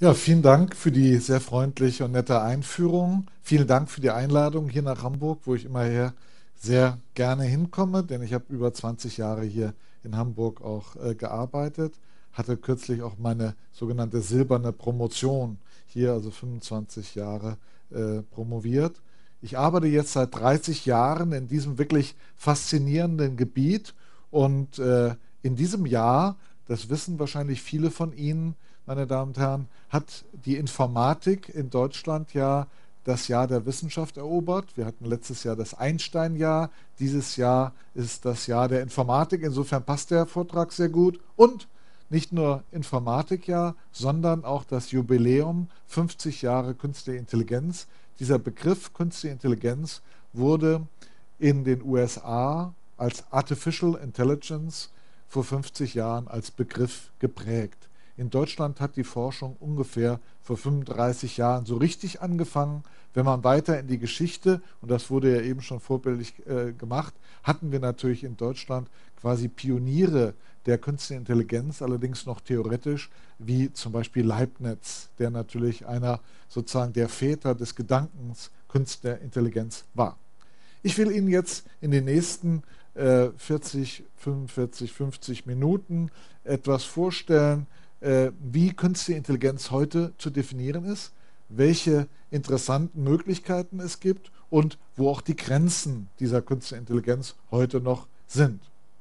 Ja, vielen Dank für die sehr freundliche und nette Einführung. Vielen Dank für die Einladung hier nach Hamburg, wo ich immerher sehr gerne hinkomme, denn ich habe über 20 Jahre hier in Hamburg auch gearbeitet, hatte kürzlich auch meine sogenannte silberne Promotion hier, also 25 Jahre promoviert. Ich arbeite jetzt seit 30 Jahren in diesem wirklich faszinierenden Gebiet und in diesem Jahr, das wissen wahrscheinlich viele von Ihnen, meine Damen und Herren, hat die Informatik in Deutschland ja das Jahr der Wissenschaft erobert. Wir hatten letztes Jahr das Einstein-Jahr. Dieses Jahr ist das Jahr der Informatik. Insofern passt der Vortrag sehr gut. Und nicht nur Informatikjahr, sondern auch das Jubiläum 50 Jahre Künstliche Intelligenz. Dieser Begriff Künstliche Intelligenz wurde in den USA als Artificial Intelligence vor 50 Jahren als Begriff geprägt. In Deutschland hat die Forschung ungefähr vor 35 Jahren so richtig angefangen. Wenn man weiter in die Geschichte, und das wurde ja eben schon vorbildlich gemacht, hatten wir natürlich in Deutschland quasi Pioniere der künstlichen Intelligenz, allerdings noch theoretisch, wie zum Beispiel Leibniz, der natürlich einer sozusagen der Väter des Gedankens künstlicher Intelligenz war. Ich will Ihnen jetzt in den nächsten 40, 45, 50 Minuten etwas vorstellen, wie künstliche Intelligenz heute zu definieren ist, welche interessanten Möglichkeiten es gibt und wo auch die Grenzen dieser künstlichen Intelligenz heute noch sind.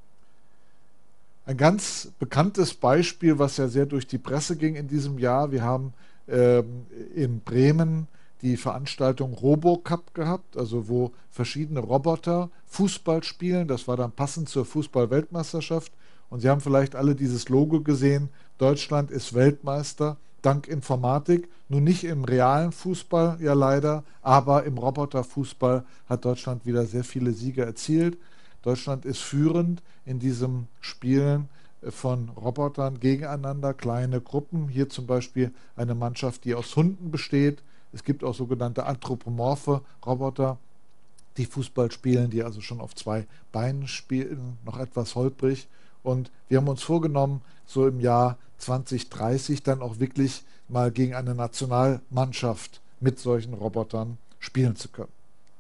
Ein ganz bekanntes Beispiel, was ja sehr durch die Presse ging in diesem Jahr, wir haben in Bremen die Veranstaltung RoboCup gehabt, also wo verschiedene Roboter Fußball spielen. Das war dann passend zur Fußball-Weltmeisterschaft. Und Sie haben vielleicht alle dieses Logo gesehen. Deutschland ist Weltmeister dank Informatik. Nun nicht im realen Fußball, ja leider, aber im Roboterfußball hat Deutschland wieder sehr viele Siege erzielt. Deutschland ist führend in diesem Spielen von Robotern gegeneinander, kleine Gruppen. Hier zum Beispiel eine Mannschaft, die aus Hunden besteht. Es gibt auch sogenannte anthropomorphe Roboter, die Fußball spielen, die also schon auf zwei Beinen spielen, noch etwas holprig. Und wir haben uns vorgenommen, so im Jahr 2030 dann auch wirklich mal gegen eine Nationalmannschaft mit solchen Robotern spielen zu können.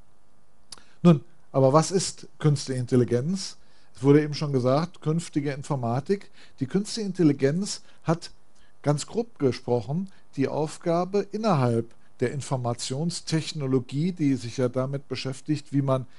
Nun, aber was ist künstliche Intelligenz? Es wurde eben schon gesagt, künftige Informatik. Die künstliche Intelligenz hat ganz grob gesprochen die Aufgabe, innerhalb der Informationstechnologie, die sich ja damit beschäftigt, wie man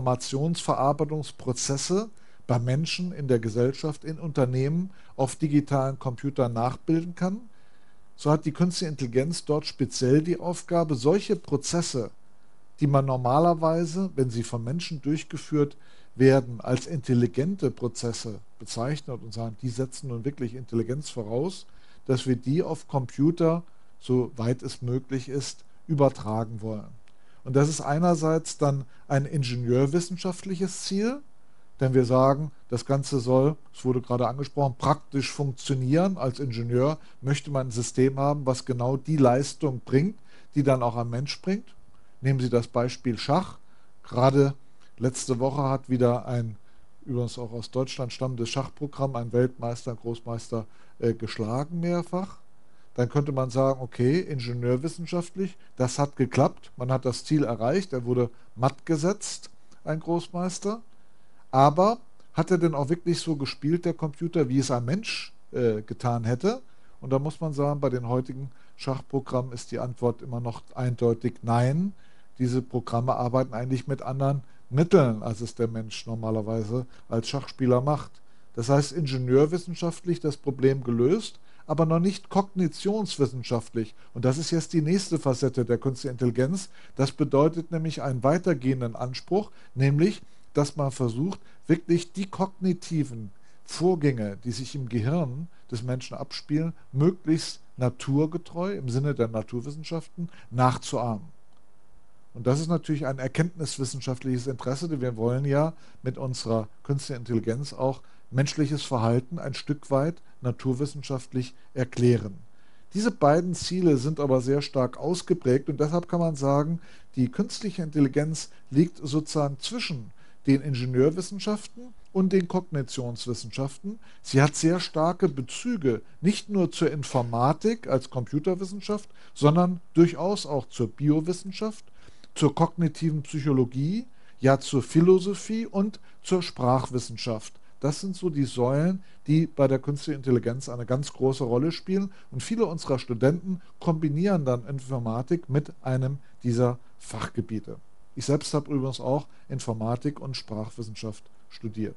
Informationsverarbeitungsprozesse bei Menschen in der Gesellschaft, in Unternehmen auf digitalen Computern nachbilden kann. So hat die künstliche Intelligenz dort speziell die Aufgabe, solche Prozesse, die man normalerweise, wenn sie von Menschen durchgeführt werden, als intelligente Prozesse bezeichnet und sagen, die setzen nun wirklich Intelligenz voraus, dass wir die auf Computer, soweit es möglich ist, übertragen wollen. Und das ist einerseits dann ein ingenieurwissenschaftliches Ziel, denn wir sagen, das Ganze soll, es wurde gerade angesprochen, praktisch funktionieren. Als Ingenieur möchte man ein System haben, was genau die Leistung bringt, die dann auch ein Mensch bringt. Nehmen Sie das Beispiel Schach. Gerade letzte Woche hat wieder ein, übrigens auch aus Deutschland stammendes Schachprogramm, ein Weltmeister, ein Großmeister geschlagen mehrfach. Dann könnte man sagen, okay, ingenieurwissenschaftlich, das hat geklappt, man hat das Ziel erreicht, er wurde matt gesetzt, ein Großmeister. Aber hat er denn auch wirklich so gespielt, der Computer, wie es ein Mensch getan hätte? Und da muss man sagen, bei den heutigen Schachprogrammen ist die Antwort immer noch eindeutig nein. Diese Programme arbeiten eigentlich mit anderen Mitteln, als es der Mensch normalerweise als Schachspieler macht. Das heißt, ingenieurwissenschaftlich das Problem gelöst, aber noch nicht kognitionswissenschaftlich. Und das ist jetzt die nächste Facette der künstlichen Intelligenz. Das bedeutet nämlich einen weitergehenden Anspruch, nämlich, dass man versucht, wirklich die kognitiven Vorgänge, die sich im Gehirn des Menschen abspielen, möglichst naturgetreu im Sinne der Naturwissenschaften nachzuahmen. Und das ist natürlich ein erkenntniswissenschaftliches Interesse, denn wir wollen ja mit unserer künstlichen Intelligenz auch menschliches Verhalten ein Stück weit naturwissenschaftlich erklären. Diese beiden Ziele sind aber sehr stark ausgeprägt und deshalb kann man sagen, die künstliche Intelligenz liegt sozusagen zwischen den Ingenieurwissenschaften und den Kognitionswissenschaften. Sie hat sehr starke Bezüge, nicht nur zur Informatik als Computerwissenschaft, sondern durchaus auch zur Biowissenschaft, zur kognitiven Psychologie, ja zur Philosophie und zur Sprachwissenschaft. Das sind so die Säulen, die bei der künstlichen Intelligenz eine ganz große Rolle spielen. Und viele unserer Studenten kombinieren dann Informatik mit einem dieser Fachgebiete. Ich selbst habe übrigens auch Informatik und Sprachwissenschaft studiert.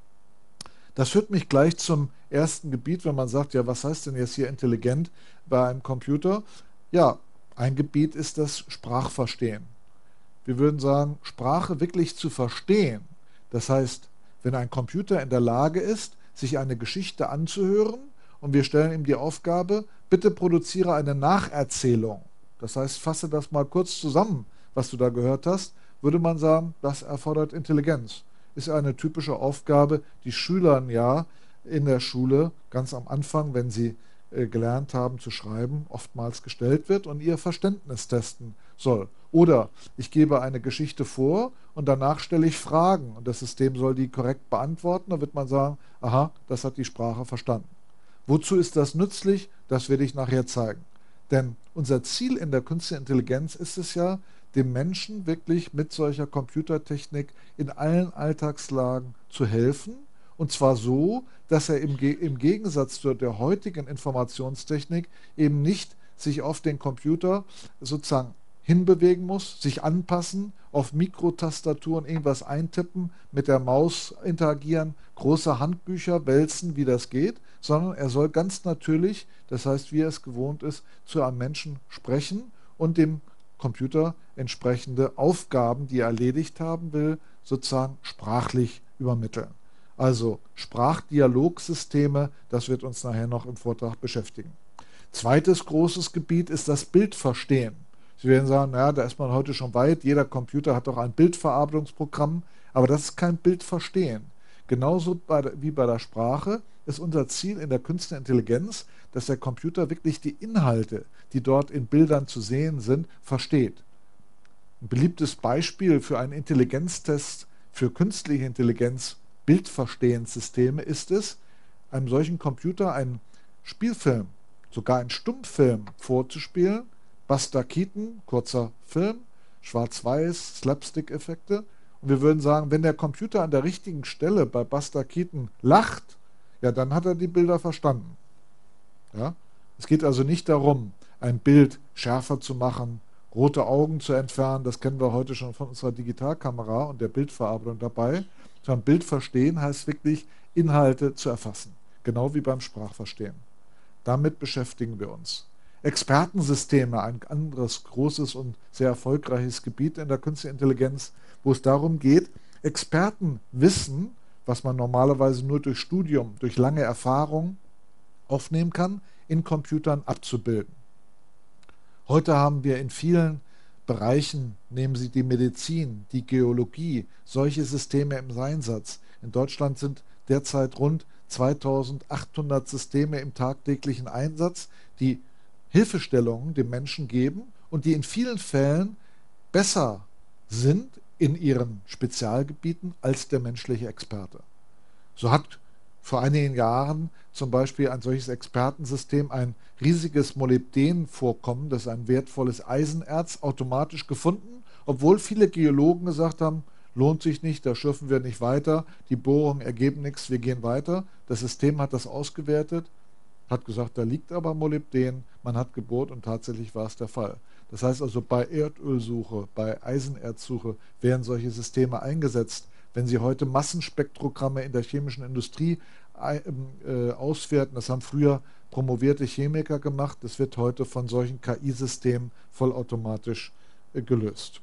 Das führt mich gleich zum ersten Gebiet, wenn man sagt, ja, was heißt denn jetzt hier intelligent bei einem Computer? Ja, ein Gebiet ist das Sprachverstehen. Wir würden sagen, Sprache wirklich zu verstehen. Das heißt, wenn ein Computer in der Lage ist, sich eine Geschichte anzuhören und wir stellen ihm die Aufgabe, bitte produziere eine Nacherzählung. Das heißt, fasse das mal kurz zusammen, was du da gehört hast, würde man sagen, das erfordert Intelligenz. Ist eine typische Aufgabe, die Schülern ja in der Schule ganz am Anfang, wenn sie gelernt haben zu schreiben, oftmals gestellt wird und ihr Verständnis testen soll. Oder ich gebe eine Geschichte vor und danach stelle ich Fragen und das System soll die korrekt beantworten. Da wird man sagen, aha, das hat die Sprache verstanden. Wozu ist das nützlich? Das werde ich nachher zeigen. Denn unser Ziel in der künstlichen Intelligenz ist es ja, dem Menschen wirklich mit solcher Computertechnik in allen Alltagslagen zu helfen. Und zwar so, dass er im Gegensatz zu der heutigen Informationstechnik eben nicht sich auf den Computer sozusagen hinbewegen muss, sich anpassen, auf Mikrotastaturen irgendwas eintippen, mit der Maus interagieren, große Handbücher wälzen, wie das geht, sondern er soll ganz natürlich, das heißt, wie er es gewohnt ist, zu einem Menschen sprechen und dem Computer entsprechende Aufgaben, die er erledigt haben will, sozusagen sprachlich übermitteln. Also Sprachdialogsysteme, das wird uns nachher noch im Vortrag beschäftigen. Zweites großes Gebiet ist das Bildverstehen. Sie werden sagen, naja, da ist man heute schon weit, jeder Computer hat doch ein Bildverarbeitungsprogramm, aber das ist kein Bildverstehen. Genauso wie bei der Sprache ist unser Ziel in der künstlichen Intelligenz, dass der Computer wirklich die Inhalte, die dort in Bildern zu sehen sind, versteht. Ein beliebtes Beispiel für einen Intelligenztest für künstliche Intelligenz, Bildverstehenssysteme ist es, einem solchen Computer einen Spielfilm, sogar einen Stummfilm vorzuspielen, Buster Keaton, kurzer Film, Schwarz-Weiß, Slapstick-Effekte. Und wir würden sagen, wenn der Computer an der richtigen Stelle bei Buster Keaton lacht, ja, dann hat er die Bilder verstanden. Ja? Es geht also nicht darum, ein Bild schärfer zu machen, rote Augen zu entfernen, das kennen wir heute schon von unserer Digitalkamera und der Bildverarbeitung dabei, sondern Bild verstehen heißt wirklich, Inhalte zu erfassen, genau wie beim Sprachverstehen. Damit beschäftigen wir uns. Expertensysteme, ein anderes großes und sehr erfolgreiches Gebiet in der künstlichen Intelligenz, wo es darum geht, Expertenwissen, was man normalerweise nur durch Studium, durch lange Erfahrung aufnehmen kann, in Computern abzubilden. Heute haben wir in vielen Bereichen, nehmen Sie die Medizin, die Geologie, solche Systeme im Einsatz. In Deutschland sind derzeit rund 2800 Systeme im tagtäglichen Einsatz, die Hilfestellungen dem Menschen geben und die in vielen Fällen besser sind in ihren Spezialgebieten als der menschliche Experte. So hat vor einigen Jahren zum Beispiel ein solches Expertensystem ein riesiges Molybdenvorkommen, das ist ein wertvolles Eisenerz, automatisch gefunden, obwohl viele Geologen gesagt haben, lohnt sich nicht, da schürfen wir nicht weiter, die Bohrungen ergeben nichts, wir gehen weiter. Das System hat das ausgewertet, hat gesagt, da liegt aber Molybden, man hat gebohrt und tatsächlich war es der Fall. Das heißt also, bei Erdölsuche, bei Eisenerzsuche werden solche Systeme eingesetzt. Wenn Sie heute Massenspektrogramme in der chemischen Industrie auswerten, das haben früher promovierte Chemiker gemacht, das wird heute von solchen KI-Systemen vollautomatisch gelöst.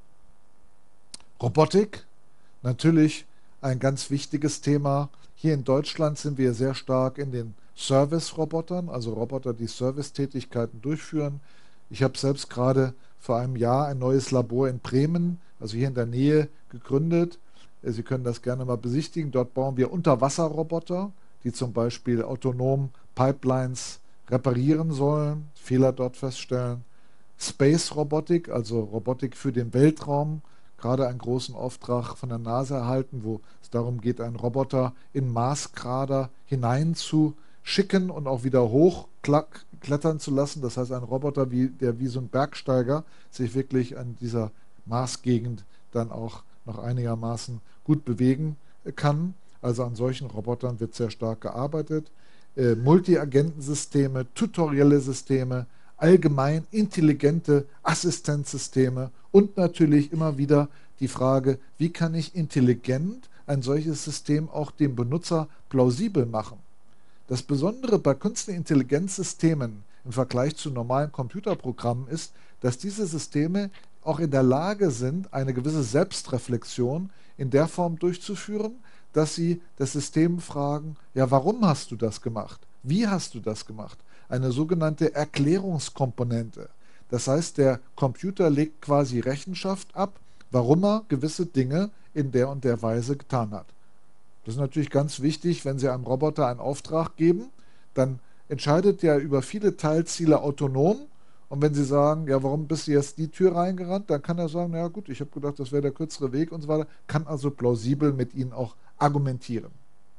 Robotik, natürlich ein ganz wichtiges Thema. Hier in Deutschland sind wir sehr stark in den Service-Robotern, also Roboter, die Servicetätigkeiten durchführen. Ich habe selbst gerade vor einem Jahr ein neues Labor in Bremen, also hier in der Nähe, gegründet. Sie können das gerne mal besichtigen. Dort bauen wir Unterwasserroboter, die zum Beispiel autonom Pipelines reparieren sollen, Fehler dort feststellen. Space-Robotik, also Robotik für den Weltraum, gerade einen großen Auftrag von der NASA erhalten, wo es darum geht, einen Roboter in Marskrater hineinzuschicken und auch wieder hochklettern zu lassen. Das heißt, ein Roboter, der wie so ein Bergsteiger sich wirklich an dieser Marsgegend dann auch noch einigermaßen gut bewegen kann. Also an solchen Robotern wird sehr stark gearbeitet. Multi-Agentensysteme, tutorielle Systeme, allgemein intelligente Assistenzsysteme und natürlich immer wieder die Frage, wie kann ich intelligent ein solches System auch dem Benutzer plausibel machen? Das Besondere bei künstlichen Intelligenzsystemen im Vergleich zu normalen Computerprogrammen ist, dass diese Systeme auch in der Lage sind, eine gewisse Selbstreflexion in der Form durchzuführen, dass sie das System fragen, ja, warum hast du das gemacht? Wie hast du das gemacht? Eine sogenannte Erklärungskomponente. Das heißt, der Computer legt quasi Rechenschaft ab, warum er gewisse Dinge in der und der Weise getan hat. Das ist natürlich ganz wichtig, wenn Sie einem Roboter einen Auftrag geben, dann entscheidet der über viele Teilziele autonom. Und wenn Sie sagen, ja, warum bist du jetzt die Tür reingerannt, dann kann er sagen, ja gut, ich habe gedacht, das wäre der kürzere Weg und so weiter, kann also plausibel mit Ihnen auch argumentieren.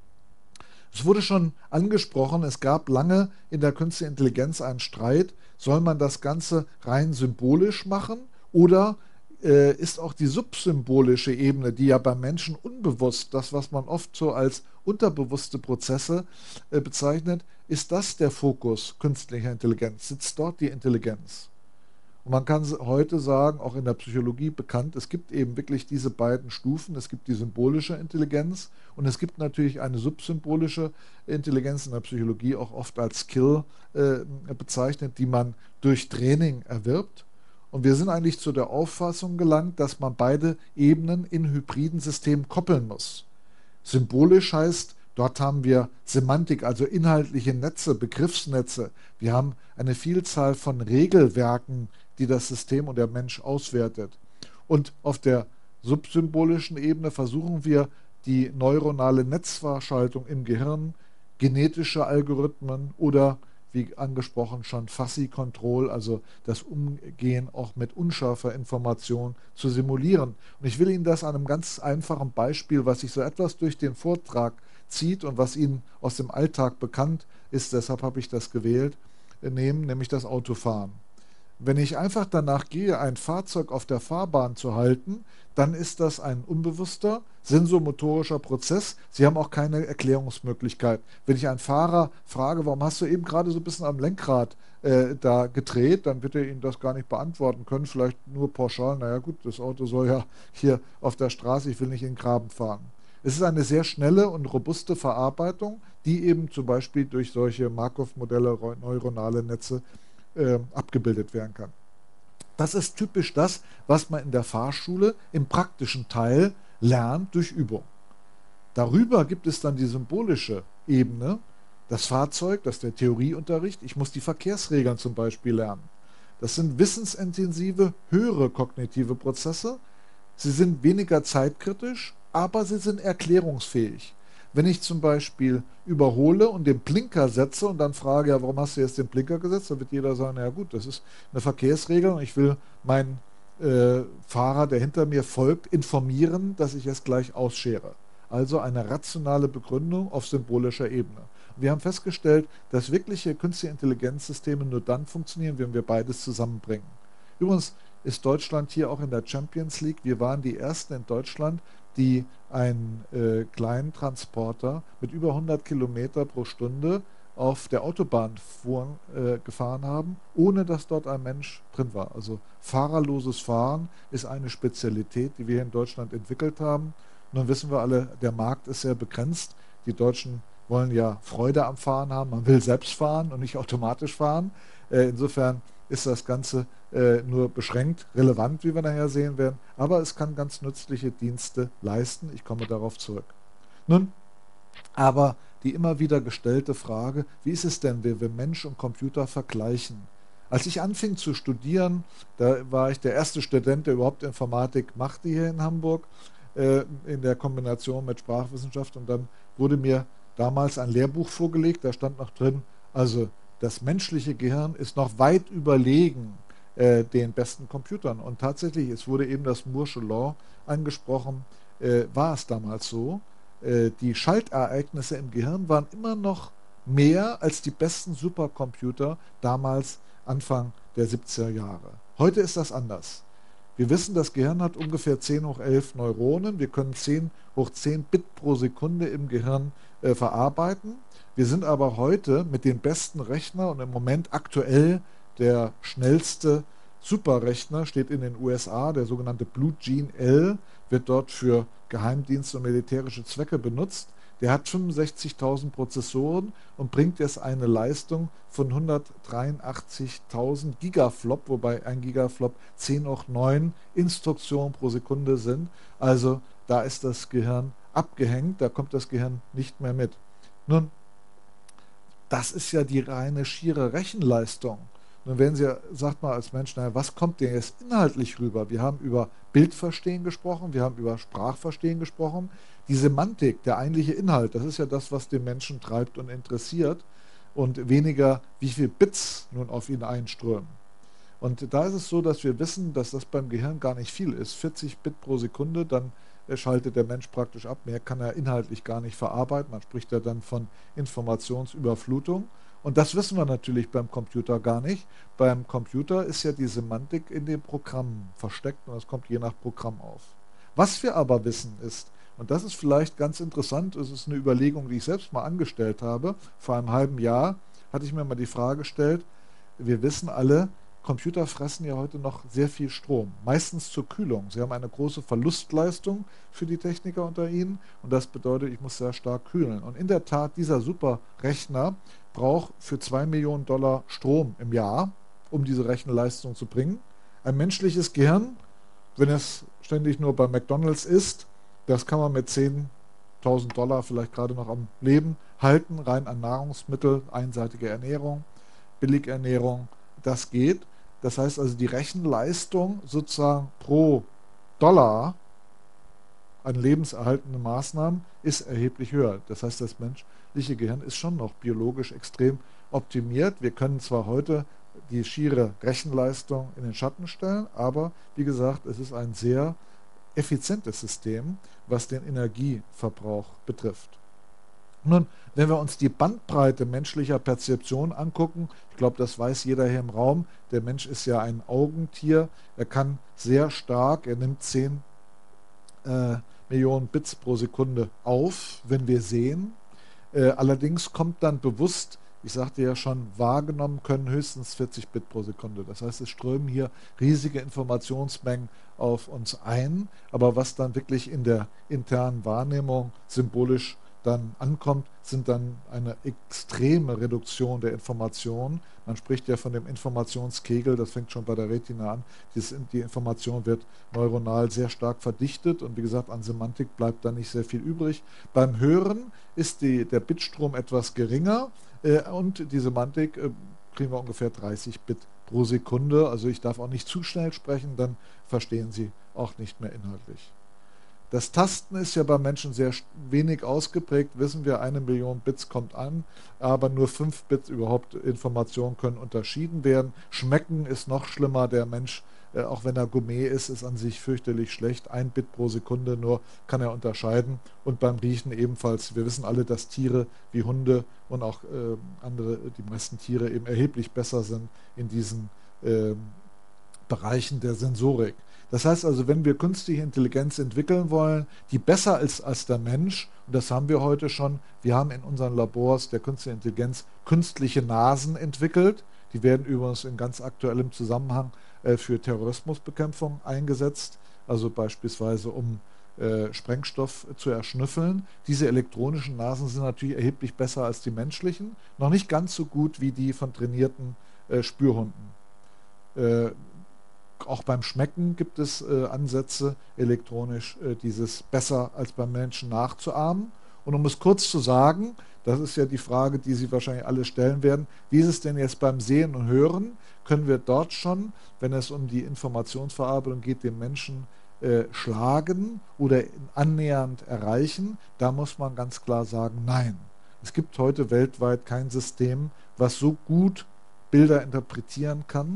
Es wurde schon angesprochen, es gab lange in der künstlichen Intelligenz einen Streit, soll man das Ganze rein symbolisch machen oder ist auch die subsymbolische Ebene, die ja beim Menschen unbewusst, das was man oft so als unterbewusste Prozesse bezeichnet, ist das der Fokus künstlicher Intelligenz? Sitzt dort die Intelligenz? Und man kann heute sagen, auch in der Psychologie bekannt, es gibt eben wirklich diese beiden Stufen. Es gibt die symbolische Intelligenz und es gibt natürlich eine subsymbolische Intelligenz in der Psychologie, auch oft als Skill bezeichnet, die man durch Training erwirbt. Und wir sind eigentlich zu der Auffassung gelangt, dass man beide Ebenen in hybriden Systemen koppeln muss. Symbolisch heißt, dort haben wir Semantik, also inhaltliche Netze, Begriffsnetze. Wir haben eine Vielzahl von Regelwerken, die das System und der Mensch auswertet. Und auf der subsymbolischen Ebene versuchen wir die neuronale Netzverschaltung im Gehirn, genetische Algorithmen oder wie angesprochen schon Fuzzy-Control, also das Umgehen auch mit unscharfer Information zu simulieren. Und ich will Ihnen das an einem ganz einfachen Beispiel, was sich so etwas durch den Vortrag zieht und was Ihnen aus dem Alltag bekannt ist, deshalb habe ich das gewählt, nehmen, nämlich das Autofahren. Wenn ich einfach danach gehe, ein Fahrzeug auf der Fahrbahn zu halten, dann ist das ein unbewusster, sensomotorischer Prozess. Sie haben auch keine Erklärungsmöglichkeit. Wenn ich einen Fahrer frage, warum hast du eben gerade so ein bisschen am Lenkrad da gedreht, dann wird er Ihnen das gar nicht beantworten können. Vielleicht nur pauschal, naja gut, das Auto soll ja hier auf der Straße, ich will nicht in den Graben fahren. Es ist eine sehr schnelle und robuste Verarbeitung, die eben zum Beispiel durch solche Markov-Modelle, neuronale Netze abgebildet werden kann. Das ist typisch das, was man in der Fahrschule im praktischen Teil lernt durch Übung. Darüber gibt es dann die symbolische Ebene, das Fahrzeug, das ist der Theorieunterricht. Ich muss die Verkehrsregeln zum Beispiel lernen. Das sind wissensintensive, höhere kognitive Prozesse. Sie sind weniger zeitkritisch, aber sie sind erklärungsfähig. Wenn ich zum Beispiel überhole und den Blinker setze und dann frage, ja, warum hast du jetzt den Blinker gesetzt, dann wird jeder sagen, ja gut, das ist eine Verkehrsregel und ich will meinen Fahrer, der hinter mir folgt, informieren, dass ich es gleich ausschere. Also eine rationale Begründung auf symbolischer Ebene. Wir haben festgestellt, dass wirkliche künstliche Intelligenzsysteme nur dann funktionieren, wenn wir beides zusammenbringen. Übrigens ist Deutschland hier auch in der Champions League. Wir waren die Ersten in Deutschland, die einen kleinen Transporter mit über 100 Kilometer pro Stunde auf der Autobahn gefahren haben, ohne dass dort ein Mensch drin war. Also fahrerloses Fahren ist eine Spezialität, die wir hier in Deutschland entwickelt haben. Nun wissen wir alle, der Markt ist sehr begrenzt. Die Deutschen wollen ja Freude am Fahren haben. Man will selbst fahren und nicht automatisch fahren. Insofern ist das Ganze nur beschränkt relevant, wie wir nachher sehen werden. Aber es kann ganz nützliche Dienste leisten. Ich komme darauf zurück. Nun, aber die immer wieder gestellte Frage, wie ist es denn, wenn wir Mensch und Computer vergleichen? Als ich anfing zu studieren, da war ich der erste Student, der überhaupt Informatik machte hier in Hamburg, in der Kombination mit Sprachwissenschaft. Und dann wurde mir damals ein Lehrbuch vorgelegt, da stand noch drin, also das menschliche Gehirn ist noch weit überlegen den besten Computern. Und tatsächlich, es wurde eben das Moore'sche Law angesprochen, war es damals so, die Schaltereignisse im Gehirn waren immer noch mehr als die besten Supercomputer damals Anfang der 70er Jahre. Heute ist das anders. Wir wissen, das Gehirn hat ungefähr 10 hoch 11 Neuronen. Wir können 10 hoch 10 Bit pro Sekunde im Gehirn verarbeiten. Wir sind aber heute mit den besten Rechnern und im Moment aktuell der schnellste Superrechner steht in den USA, der sogenannte Blue Gene L, wird dort für Geheimdienste und militärische Zwecke benutzt. Der hat 65.000 Prozessoren und bringt jetzt eine Leistung von 183.000 Gigaflop, wobei ein Gigaflop 10 hoch 9 Instruktionen pro Sekunde sind. Also da ist das Gehirn abgehängt, da kommt das Gehirn nicht mehr mit. Nun, das ist ja die reine schiere Rechenleistung. Nun werden Sie ja, sagt mal als Mensch, naja, was kommt denn jetzt inhaltlich rüber? Wir haben über Bildverstehen gesprochen, wir haben über Sprachverstehen gesprochen. Die Semantik, der eigentliche Inhalt, das ist ja das, was den Menschen treibt und interessiert und weniger, wie viel Bits nun auf ihn einströmen. Und da ist es so, dass wir wissen, dass das beim Gehirn gar nicht viel ist. 40 Bit pro Sekunde, dann schaltet der Mensch praktisch ab. Mehr kann er inhaltlich gar nicht verarbeiten. Man spricht ja dann von Informationsüberflutung. Und das wissen wir natürlich beim Computer gar nicht. Beim Computer ist ja die Semantik in den Programmen versteckt und das kommt je nach Programm auf. Was wir aber wissen ist, und das ist vielleicht ganz interessant, es ist eine Überlegung, die ich selbst mal angestellt habe, vor einem halben Jahr hatte ich mir mal die Frage gestellt, wir wissen alle, Computer fressen ja heute noch sehr viel Strom, meistens zur Kühlung. Sie haben eine große Verlustleistung für die Techniker unter Ihnen und das bedeutet, ich muss sehr stark kühlen. Und in der Tat, dieser Superrechner braucht für 2 Millionen Dollar Strom im Jahr, um diese Rechenleistung zu bringen. Ein menschliches Gehirn, wenn es ständig nur bei McDonald's isst, das kann man mit 10.000 Dollar vielleicht gerade noch am Leben halten, rein an Nahrungsmittel, einseitige Ernährung, Billigernährung, das geht. Das heißt also, die Rechenleistung sozusagen pro Dollar an lebenserhaltenden Maßnahmen ist erheblich höher. Das heißt, das menschliche Gehirn ist schon noch biologisch extrem optimiert. Wir können zwar heute die schiere Rechenleistung in den Schatten stellen, aber wie gesagt, es ist ein sehr effizientes System, was den Energieverbrauch betrifft. Nun, wenn wir uns die Bandbreite menschlicher Perzeption angucken, ich glaube, das weiß jeder hier im Raum, der Mensch ist ja ein Augentier, er kann sehr stark, er nimmt 10 Millionen Bits pro Sekunde auf, wenn wir sehen. Allerdings kommt dann bewusst, ich sagte ja schon, wahrgenommen können höchstens 40 Bit pro Sekunde. Das heißt, es strömen hier riesige Informationsmengen auf uns ein, aber was dann wirklich in der internen Wahrnehmung symbolisch dann ankommt, sind dann eine extreme Reduktion der Information. Man spricht ja von dem Informationskegel, das fängt schon bei der Retina an. Die Information wird neuronal sehr stark verdichtet und wie gesagt, an Semantik bleibt da nicht sehr viel übrig. Beim Hören ist der Bitstrom etwas geringer und die Semantik kriegen wir ungefähr 30 Bit pro Sekunde. Also ich darf auch nicht zu schnell sprechen, dann verstehen Sie auch nicht mehr inhaltlich. Das Tasten ist ja bei Menschen sehr wenig ausgeprägt, wissen wir, 1 Million Bits kommt an, aber nur 5 Bits überhaupt Informationen können unterschieden werden. Schmecken ist noch schlimmer, der Mensch, auch wenn er Gourmet ist, ist an sich fürchterlich schlecht. 1 Bit pro Sekunde nur kann er unterscheiden und beim Riechen ebenfalls. Wir wissen alle, dass Tiere wie Hunde und auch die meisten Tiere eben erheblich besser sind in diesen Bereichen der Sensorik. Das heißt also, wenn wir künstliche Intelligenz entwickeln wollen, die besser ist als der Mensch, und das haben wir heute schon, wir haben in unseren Labors der künstlichen Intelligenz künstliche Nasen entwickelt, die werden übrigens in ganz aktuellem Zusammenhang für Terrorismusbekämpfung eingesetzt, also beispielsweise um Sprengstoff zu erschnüffeln. Diese elektronischen Nasen sind natürlich erheblich besser als die menschlichen, noch nicht ganz so gut wie die von trainierten Spürhunden. Auch beim Schmecken gibt es Ansätze, elektronisch dieses besser als beim Menschen nachzuahmen. Und um es kurz zu sagen, das ist ja die Frage, die Sie wahrscheinlich alle stellen werden, wie ist es denn jetzt beim Sehen und Hören? Können wir dort schon, wenn es um die Informationsverarbeitung geht, den Menschen schlagen oder annähernd erreichen? Da muss man ganz klar sagen, nein. Es gibt heute weltweit kein System, was so gut Bilder interpretieren kann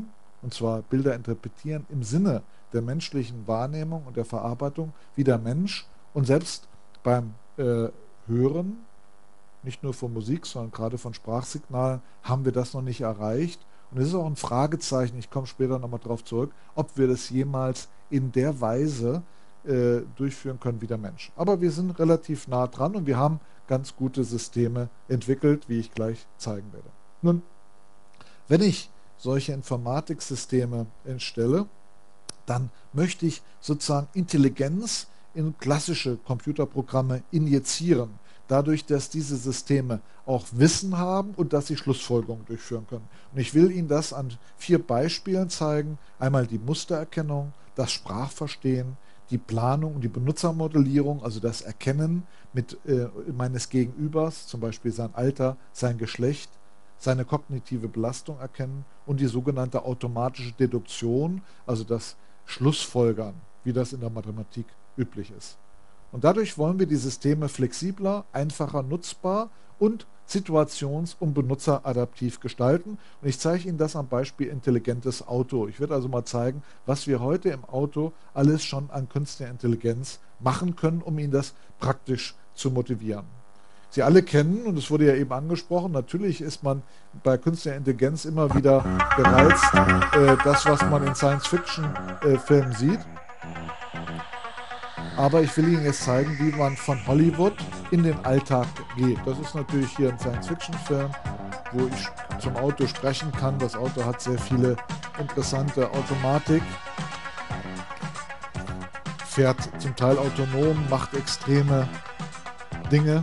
und zwar Bilder interpretieren im Sinne der menschlichen Wahrnehmung und der Verarbeitung wie der Mensch, und selbst beim Hören, nicht nur von Musik, sondern gerade von Sprachsignalen, haben wir das noch nicht erreicht. Und es ist auch ein Fragezeichen, ich komme später nochmal drauf zurück, ob wir das jemals in der Weise durchführen können wie der Mensch. Aber wir sind relativ nah dran und wir haben ganz gute Systeme entwickelt, wie ich gleich zeigen werde. Nun, wenn ich solche Informatiksysteme entstelle, dann möchte ich sozusagen Intelligenz in klassische Computerprogramme injizieren, dadurch, dass diese Systeme auch Wissen haben und dass sie Schlussfolgerungen durchführen können. Und ich will Ihnen das an 4 Beispielen zeigen. Einmal die Mustererkennung, das Sprachverstehen, die Planung und die Benutzermodellierung, also das Erkennen meines Gegenübers, zum Beispiel sein Alter, sein Geschlecht, seine kognitive Belastung erkennen, und die sogenannte automatische Deduktion, also das Schlussfolgern, wie das in der Mathematik üblich ist. Und dadurch wollen wir die Systeme flexibler, einfacher nutzbar und situations- und benutzeradaptiv gestalten. Und ich zeige Ihnen das am Beispiel intelligentes Auto. Ich werde also mal zeigen, was wir heute im Auto alles schon an künstlicher Intelligenz machen können, um Ihnen das praktisch zu motivieren. Sie alle kennen, und es wurde ja eben angesprochen, natürlich ist man bei künstlicher Intelligenz immer wieder gereizt, das, was man in Science-Fiction-Filmen sieht. Aber ich will Ihnen jetzt zeigen, wie man von Hollywood in den Alltag geht. Das ist natürlich hier ein Science-Fiction-Film, wo ich zum Auto sprechen kann. Das Auto hat sehr viele interessante Automatik, fährt zum Teil autonom, macht extreme Dinge.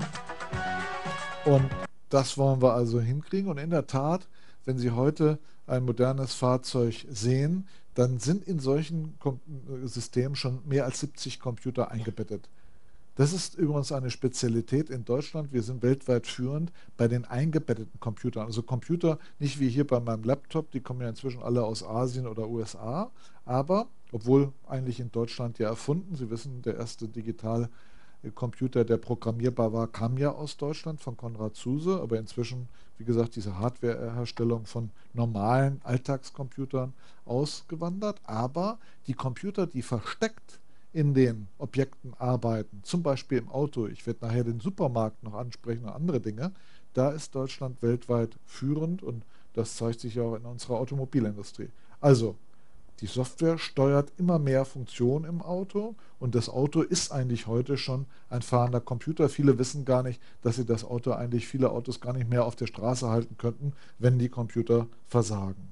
Und das wollen wir also hinkriegen. Und in der Tat, wenn Sie heute ein modernes Fahrzeug sehen, dann sind in solchen Systemen schon mehr als 70 Computer eingebettet. Das ist übrigens eine Spezialität in Deutschland. Wir sind weltweit führend bei den eingebetteten Computern. Also Computer, nicht wie hier bei meinem Laptop, die kommen ja inzwischen alle aus Asien oder USA, aber, obwohl eigentlich in Deutschland ja erfunden, Sie wissen, der erste Digitalcomputer, der programmierbar war, kam ja aus Deutschland von Konrad Zuse, aber inzwischen, wie gesagt, diese Hardwareherstellung von normalen Alltagscomputern ausgewandert. Aber die Computer, die versteckt in den Objekten arbeiten, zum Beispiel im Auto, ich werde nachher den Supermarkt noch ansprechen und andere Dinge, da ist Deutschland weltweit führend, und das zeigt sich auch in unserer Automobilindustrie. Also, die Software steuert immer mehr Funktionen im Auto, und das Auto ist eigentlich heute schon ein fahrender Computer. Viele wissen gar nicht, dass sie das Auto eigentlich, viele Autos gar nicht mehr auf der Straße halten könnten, wenn die Computer versagen.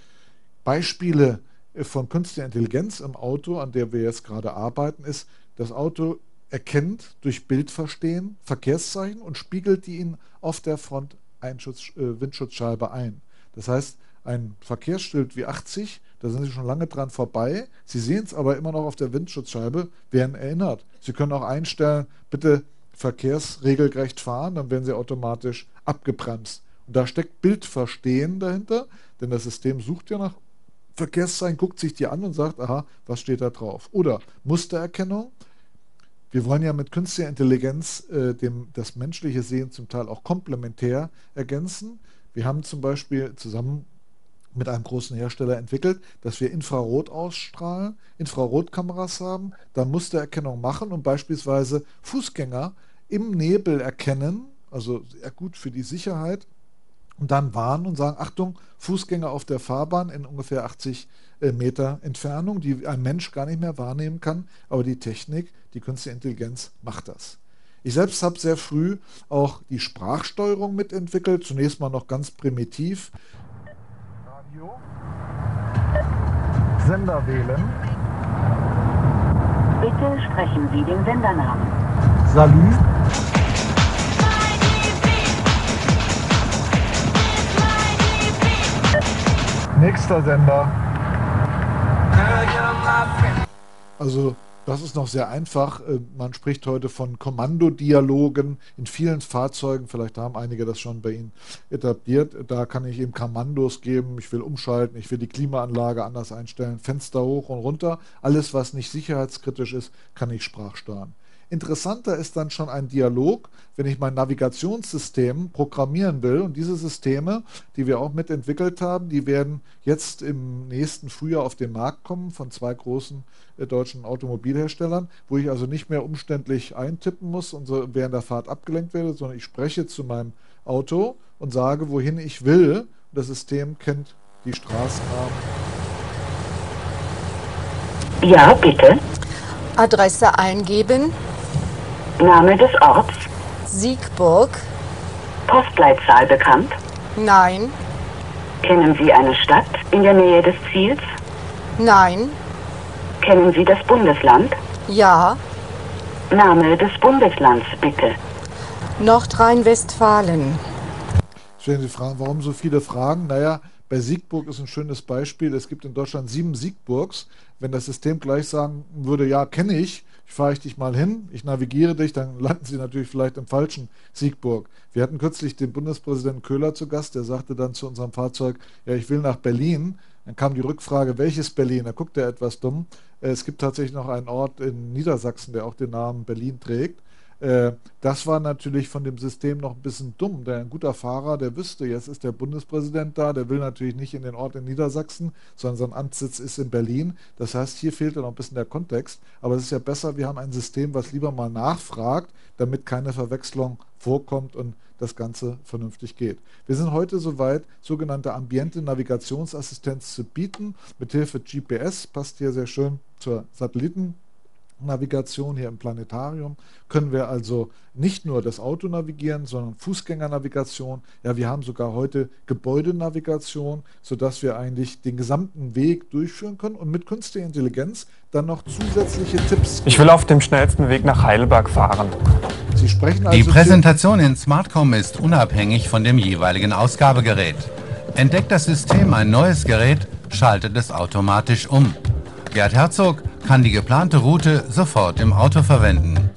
Beispiele von künstlicher Intelligenz im Auto, an der wir jetzt gerade arbeiten, ist, das Auto erkennt durch Bildverstehen Verkehrszeichen und spiegelt die Ihnen auf der Windschutzscheibe ein. Das heißt, ein Verkehrsschild wie 80, da sind Sie schon lange dran vorbei, Sie sehen es aber immer noch auf der Windschutzscheibe, werden erinnert. Sie können auch einstellen, bitte verkehrsregelgerecht fahren, dann werden Sie automatisch abgebremst. Und da steckt Bildverstehen dahinter, denn das System sucht ja nach Verkehrszeichen, guckt sich die an und sagt, aha, was steht da drauf? Oder Mustererkennung. Wir wollen ja mit künstlicher Intelligenz das menschliche Sehen zum Teil auch komplementär ergänzen. Wir haben zum Beispiel zusammen mit einem großen Hersteller entwickelt, dass wir Infrarot ausstrahlen, Infrarotkameras haben, dann Mustererkennung machen und beispielsweise Fußgänger im Nebel erkennen, also sehr gut für die Sicherheit, und dann warnen und sagen, Achtung, Fußgänger auf der Fahrbahn in ungefähr 80 Meter Entfernung, die ein Mensch gar nicht mehr wahrnehmen kann, aber die Technik, die künstliche Intelligenz macht das. Ich selbst habe sehr früh auch die Sprachsteuerung mitentwickelt, zunächst mal noch ganz primitiv. Radio. Sender wählen. Bitte sprechen Sie den Sendernamen. Salü. Nächster Sender. Also das ist noch sehr einfach. Man spricht heute von Kommandodialogen in vielen Fahrzeugen. Vielleicht haben einige das schon bei Ihnen etabliert. Da kann ich eben Kommandos geben. Ich will umschalten, ich will die Klimaanlage anders einstellen, Fenster hoch und runter. Alles, was nicht sicherheitskritisch ist, kann ich sprachsteuern. Interessanter ist dann schon ein Dialog, wenn ich mein Navigationssystem programmieren will. Und diese Systeme, die wir auch mitentwickelt haben, die werden jetzt im nächsten Frühjahr auf den Markt kommen von zwei großen deutschen Automobilherstellern, wo ich also nicht mehr umständlich eintippen muss und so während der Fahrt abgelenkt werde, sondern ich spreche zu meinem Auto und sage, wohin ich will. Und das System kennt die Straßennamen. Ja, bitte. Adresse eingeben. Name des Orts. Siegburg. Postleitzahl bekannt. Nein. Kennen Sie eine Stadt in der Nähe des Ziels? Nein. Kennen Sie das Bundesland? Ja. Name des Bundeslands, bitte. Nordrhein-Westfalen. Stellen Sie fragen, warum so viele Fragen? Naja, bei Siegburg ist ein schönes Beispiel. Es gibt in Deutschland 7 Siegburgs. Wenn das System gleich sagen würde, ja, kenne ich fahre ich dich mal hin, ich navigiere dich, dann landen Sie natürlich vielleicht im falschen Siegburg. Wir hatten kürzlich den Bundespräsidenten Köhler zu Gast, der sagte dann zu unserem Fahrzeug, ja, ich will nach Berlin. Dann kam die Rückfrage, welches Berlin? Da guckt er etwas dumm. Es gibt tatsächlich noch einen Ort in Niedersachsen, der auch den Namen Berlin trägt. Das war natürlich von dem System noch ein bisschen dumm, denn ein guter Fahrer, der wüsste, jetzt ist der Bundespräsident da, der will natürlich nicht in den Ort in Niedersachsen, sondern sein Amtssitz ist in Berlin. Das heißt, hier fehlt ja noch ein bisschen der Kontext, aber es ist ja besser, wir haben ein System, was lieber mal nachfragt, damit keine Verwechslung vorkommt und das Ganze vernünftig geht. Wir sind heute soweit, sogenannte ambiente Navigationsassistenz zu bieten, mithilfe GPS, passt hier sehr schön zur Satellitennavigation hier im Planetarium, können wir also nicht nur das Auto navigieren, sondern Fußgängernavigation. Ja, wir haben sogar heute Gebäudenavigation, sodass wir eigentlich den gesamten Weg durchführen können und mit künstlicher Intelligenz dann noch zusätzliche Tipps. Ich will auf dem schnellsten Weg nach Heidelberg fahren. Sie sprechen also Die Präsentation in SmartCom ist unabhängig von dem jeweiligen Ausgabegerät. Entdeckt das System ein neues Gerät, schaltet es automatisch um. Gerd Herzog kann die geplante Route sofort im Auto verwenden.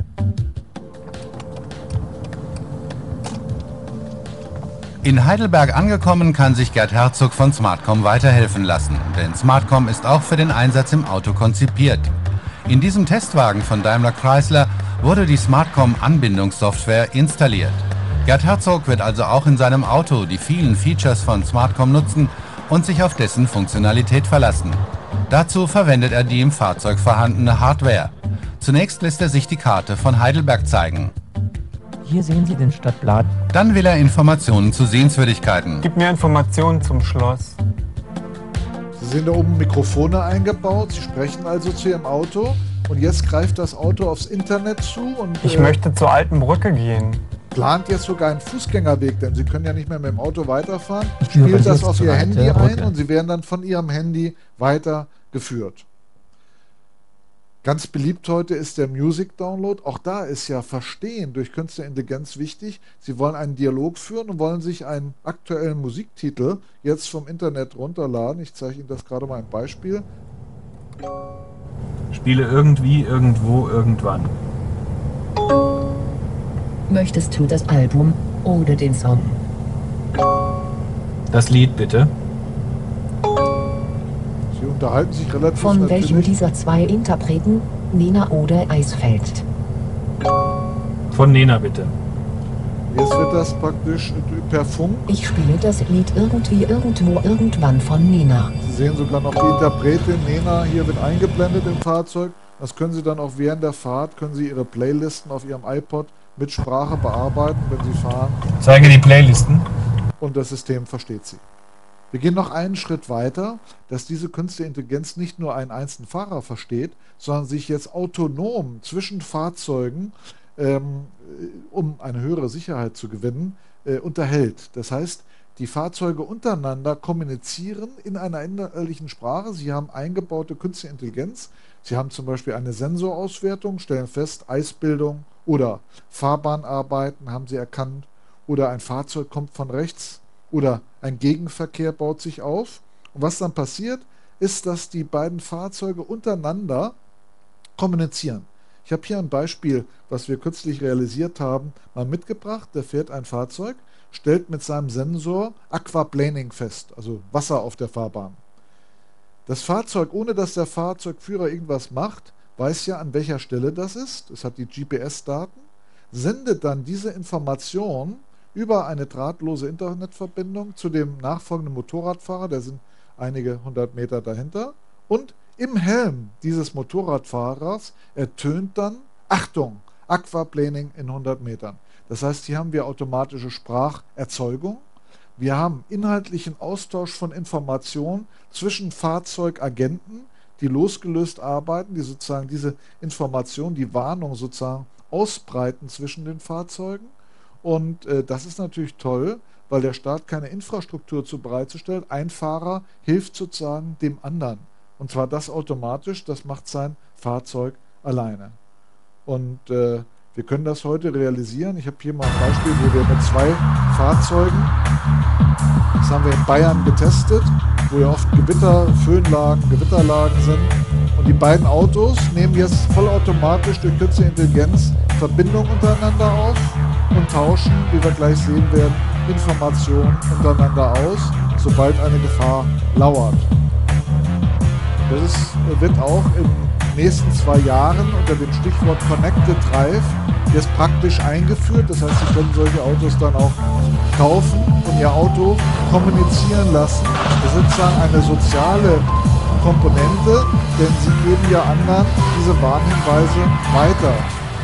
In Heidelberg angekommen, kann sich Gerd Herzog von SmartCom weiterhelfen lassen, denn SmartCom ist auch für den Einsatz im Auto konzipiert. In diesem Testwagen von Daimler Chrysler wurde die SmartCom-Anbindungssoftware installiert. Gerd Herzog wird also auch in seinem Auto die vielen Features von SmartCom nutzen und sich auf dessen Funktionalität verlassen. Dazu verwendet er die im Fahrzeug vorhandene Hardware. Zunächst lässt er sich die Karte von Heidelberg zeigen. Hier sehen Sie den Stadtplan. Dann will er Informationen zu Sehenswürdigkeiten. Gib mir Informationen zum Schloss. Sie sehen da oben Mikrofone eingebaut, Sie sprechen also zu Ihrem Auto und jetzt greift das Auto aufs Internet zu und Ich möchte zur alten Brücke gehen. plant jetzt sogar einen Fußgängerweg, denn Sie können ja nicht mehr mit dem Auto weiterfahren, Ich führe spielt das jetzt auf zur Ihr alten Handy ein Brücke. und Sie werden dann von Ihrem Handy weitergeführt. Ganz beliebt heute ist der Music Download. Auch da ist ja Verstehen durch künstliche Intelligenz wichtig. Sie wollen einen Dialog führen und wollen sich einen aktuellen Musiktitel jetzt vom Internet runterladen. Ich zeige Ihnen das gerade mal ein Beispiel. Spiele irgendwie, irgendwo, irgendwann. Möchtest du das Album oder den Song? Das Lied bitte. Sie unterhalten sich relativ Von welchem natürlich. dieser zwei Interpreten, Nena oder Eisfeld? Von Nena bitte. Jetzt wird das praktisch per Funk. Ich spiele das Lied irgendwie, irgendwo, irgendwann von Nena. Sie sehen sogar noch die Interpretin Nena hier wird eingeblendet im Fahrzeug. Das können Sie dann auch während der Fahrt, können Sie Ihre Playlisten auf Ihrem iPod mit Sprache bearbeiten, wenn Sie fahren. Zeige die Playlisten. Und das System versteht sie. Wir gehen noch einen Schritt weiter, dass diese künstliche Intelligenz nicht nur einen einzelnen Fahrer versteht, sondern sich jetzt autonom zwischen Fahrzeugen, um eine höhere Sicherheit zu gewinnen, unterhält. Das heißt, die Fahrzeuge untereinander kommunizieren in einer innerlichen Sprache. Sie haben eingebaute künstliche Intelligenz. Sie haben zum Beispiel eine Sensorauswertung, stellen fest, Eisbildung oder Fahrbahnarbeiten haben sie erkannt oder ein Fahrzeug kommt von rechts oder ein Gegenverkehr baut sich auf. Und was dann passiert, ist, dass die beiden Fahrzeuge untereinander kommunizieren. Ich habe hier ein Beispiel, was wir kürzlich realisiert haben, mal mitgebracht. Da fährt ein Fahrzeug, stellt mit seinem Sensor Aquaplaning fest, also Wasser auf der Fahrbahn. Das Fahrzeug, ohne dass der Fahrzeugführer irgendwas macht, weiß ja, an welcher Stelle das ist, es hat die GPS-Daten, sendet dann diese Information über eine drahtlose Internetverbindung zu dem nachfolgenden Motorradfahrer, der sind einige 100 Meter dahinter, und im Helm dieses Motorradfahrers ertönt dann, Achtung, Aquaplaning in 100 Metern. Das heißt, hier haben wir automatische Spracherzeugung. Wir haben inhaltlichen Austausch von Informationen zwischen Fahrzeugagenten, die losgelöst arbeiten, die sozusagen diese Information, die Warnung sozusagen ausbreiten zwischen den Fahrzeugen. Und das ist natürlich toll, weil der Staat keine Infrastruktur bereitzustellen. Ein Fahrer hilft sozusagen dem anderen. Und zwar das automatisch, das macht sein Fahrzeug alleine. Und wir können das heute realisieren. Ich habe hier mal ein Beispiel, wo wir mit 2 Fahrzeugen, das haben wir in Bayern getestet, wo ja oft Föhnlagen, Gewitterlagen sind. Und die beiden Autos nehmen jetzt vollautomatisch durch künstliche Intelligenz Verbindung untereinander auf und tauschen, wie wir gleich sehen werden, Informationen untereinander aus, sobald eine Gefahr lauert. Das wird auch in den nächsten 2 Jahren unter dem Stichwort Connected Drive jetzt praktisch eingeführt. Das heißt, Sie können solche Autos dann auch kaufen und Ihr Auto kommunizieren lassen. Das ist sozusagen eine soziale Komponente, denn Sie geben ja anderen diese Warnhinweise weiter.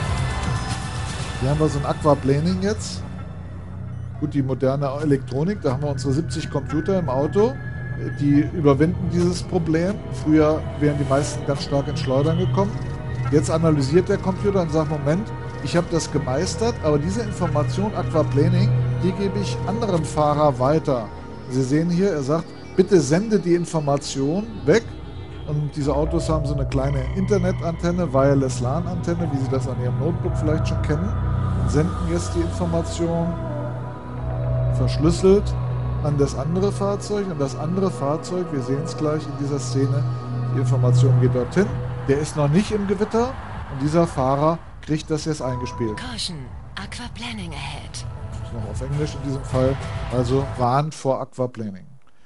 Hier haben wir so ein Aquaplaning jetzt. Gut, die moderne Elektronik, da haben wir unsere 70 Computer im Auto, die überwinden dieses Problem. Früher wären die meisten ganz stark ins Schleudern gekommen. Jetzt analysiert der Computer und sagt, Moment, ich habe das gemeistert, aber diese Information Aquaplaning, die gebe ich anderen Fahrer weiter. Sie sehen hier, er sagt, bitte sende die Information weg. Und diese Autos haben so eine kleine Internetantenne, Wireless LAN-Antenne, wie Sie das an Ihrem Notebook vielleicht schon kennen. Und senden jetzt die Information verschlüsselt an das andere Fahrzeug. Und das andere Fahrzeug, wir sehen es gleich in dieser Szene, die Information geht dorthin. Der ist noch nicht im Gewitter und dieser Fahrer kriegt das jetzt eingespielt. Caution, Aquaplaning ahead. Noch auf Englisch in diesem Fall, also warnt vor Aquaplaning.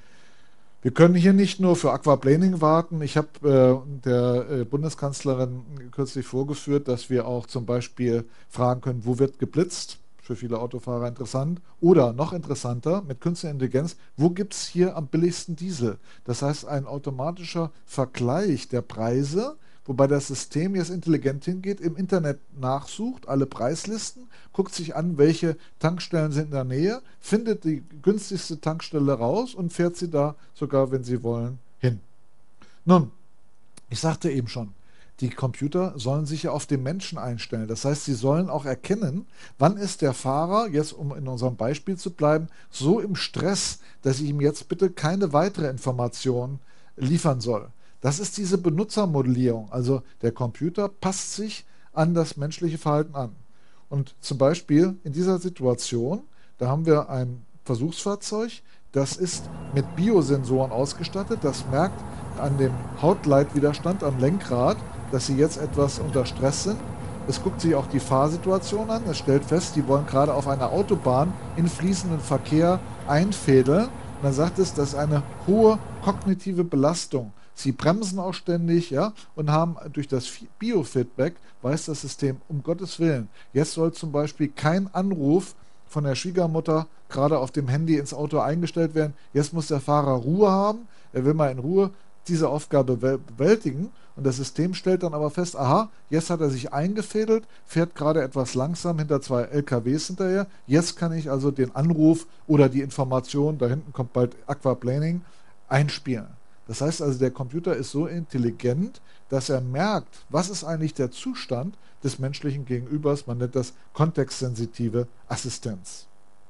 Wir können hier nicht nur für Aquaplaning warten. Ich habe der Bundeskanzlerin kürzlich vorgeführt, dass wir auch zum Beispiel fragen können, wo wird geblitzt? Für viele Autofahrer interessant. Oder noch interessanter, mit künstlicher Intelligenz, wo gibt es hier am billigsten Diesel? Das heißt, ein automatischer Vergleich der Preise, wobei das System jetzt intelligent hingeht, im Internet nachsucht, alle Preislisten, guckt sich an, welche Tankstellen sind in der Nähe, findet die günstigste Tankstelle raus und fährt sie da sogar, wenn sie wollen, hin. Nun, ich sagte eben schon, die Computer sollen sich ja auf den Menschen einstellen. Das heißt, sie sollen auch erkennen, wann ist der Fahrer, jetzt um in unserem Beispiel zu bleiben, so im Stress, dass ich ihm jetzt bitte keine weitere Information liefern soll. Das ist diese Benutzermodellierung. Also der Computer passt sich an das menschliche Verhalten an. Und zum Beispiel in dieser Situation, da haben wir ein Versuchsfahrzeug, das ist mit Biosensoren ausgestattet. Das merkt an dem Hautleitwiderstand am Lenkrad, dass sie jetzt etwas unter Stress sind. Es guckt sich auch die Fahrsituation an. Es stellt fest, die wollen gerade auf einer Autobahn in fließenden Verkehr einfädeln. Und dann sagt es, das ist eine hohe kognitive Belastung. Sie bremsen auch ständig, ja, und haben durch das Biofeedback, weiß das System, um Gottes Willen, jetzt soll zum Beispiel kein Anruf von der Schwiegermutter gerade auf dem Handy ins Auto eingestellt werden. Jetzt muss der Fahrer Ruhe haben. Er will mal in Ruhe diese Aufgabe bewältigen. Und das System stellt dann aber fest, aha, jetzt hat er sich eingefädelt, fährt gerade etwas langsam hinter 2 LKWs hinterher. Jetzt kann ich also den Anruf oder die Information, da hinten kommt bald Aquaplaning, einspielen. Das heißt also, der Computer ist so intelligent, dass er merkt, was ist eigentlich der Zustand des menschlichen Gegenübers. Man nennt das kontextsensitive Assistenz.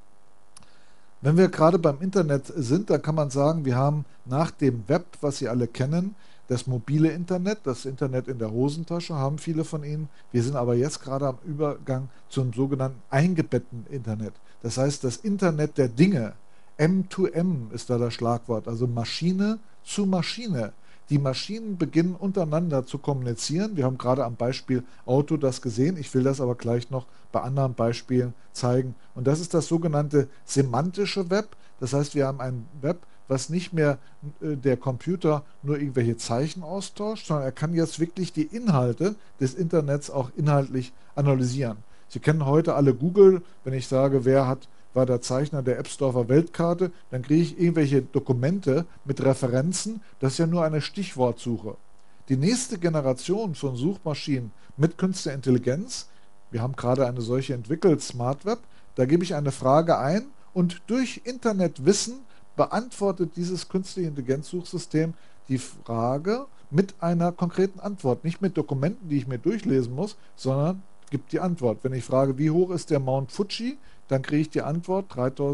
Wenn wir gerade beim Internet sind, dann kann man sagen, wir haben nach dem Web, was Sie alle kennen, das mobile Internet, das Internet in der Hosentasche, haben viele von Ihnen. Wir sind aber jetzt gerade am Übergang zum sogenannten eingebetteten Internet. Das heißt, das Internet der Dinge, M2M ist da das Schlagwort, also Maschine zu Maschine. Die Maschinen beginnen untereinander zu kommunizieren. Wir haben gerade am Beispiel Auto das gesehen. Ich will das aber gleich noch bei anderen Beispielen zeigen. Und das ist das sogenannte semantische Web. Das heißt, wir haben ein Web, was nicht mehr der Computer nur irgendwelche Zeichen austauscht, sondern er kann jetzt wirklich die Inhalte des Internets auch inhaltlich analysieren. Sie kennen heute alle Google. Wenn ich sage, war der Zeichner der Ebsdorfer Weltkarte, dann kriege ich irgendwelche Dokumente mit Referenzen. Das ist ja nur eine Stichwortsuche. Die nächste Generation von Suchmaschinen mit künstlicher Intelligenz, wir haben gerade eine solche entwickelt, SmartWeb, da gebe ich eine Frage ein und durch Internetwissen beantwortet dieses künstliche Intelligenzsuchsystem die Frage mit einer konkreten Antwort. Nicht mit Dokumenten, die ich mir durchlesen muss, sondern gibt die Antwort. Wenn ich frage, wie hoch ist der Mount Fuji, dann kriege ich die Antwort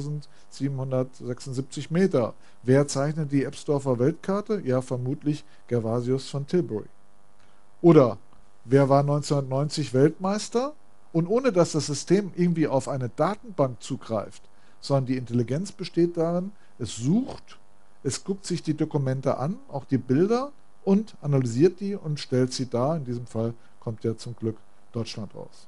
3776 Meter. Wer zeichnet die Ebsdorfer Weltkarte? Ja, vermutlich Gervasius von Tilbury. Oder wer war 1990 Weltmeister? Und ohne dass das System irgendwie auf eine Datenbank zugreift, sondern die Intelligenz besteht darin, es sucht, es guckt sich die Dokumente an, auch die Bilder, und analysiert die und stellt sie dar. In diesem Fall kommt ja zum Glück Deutschland raus.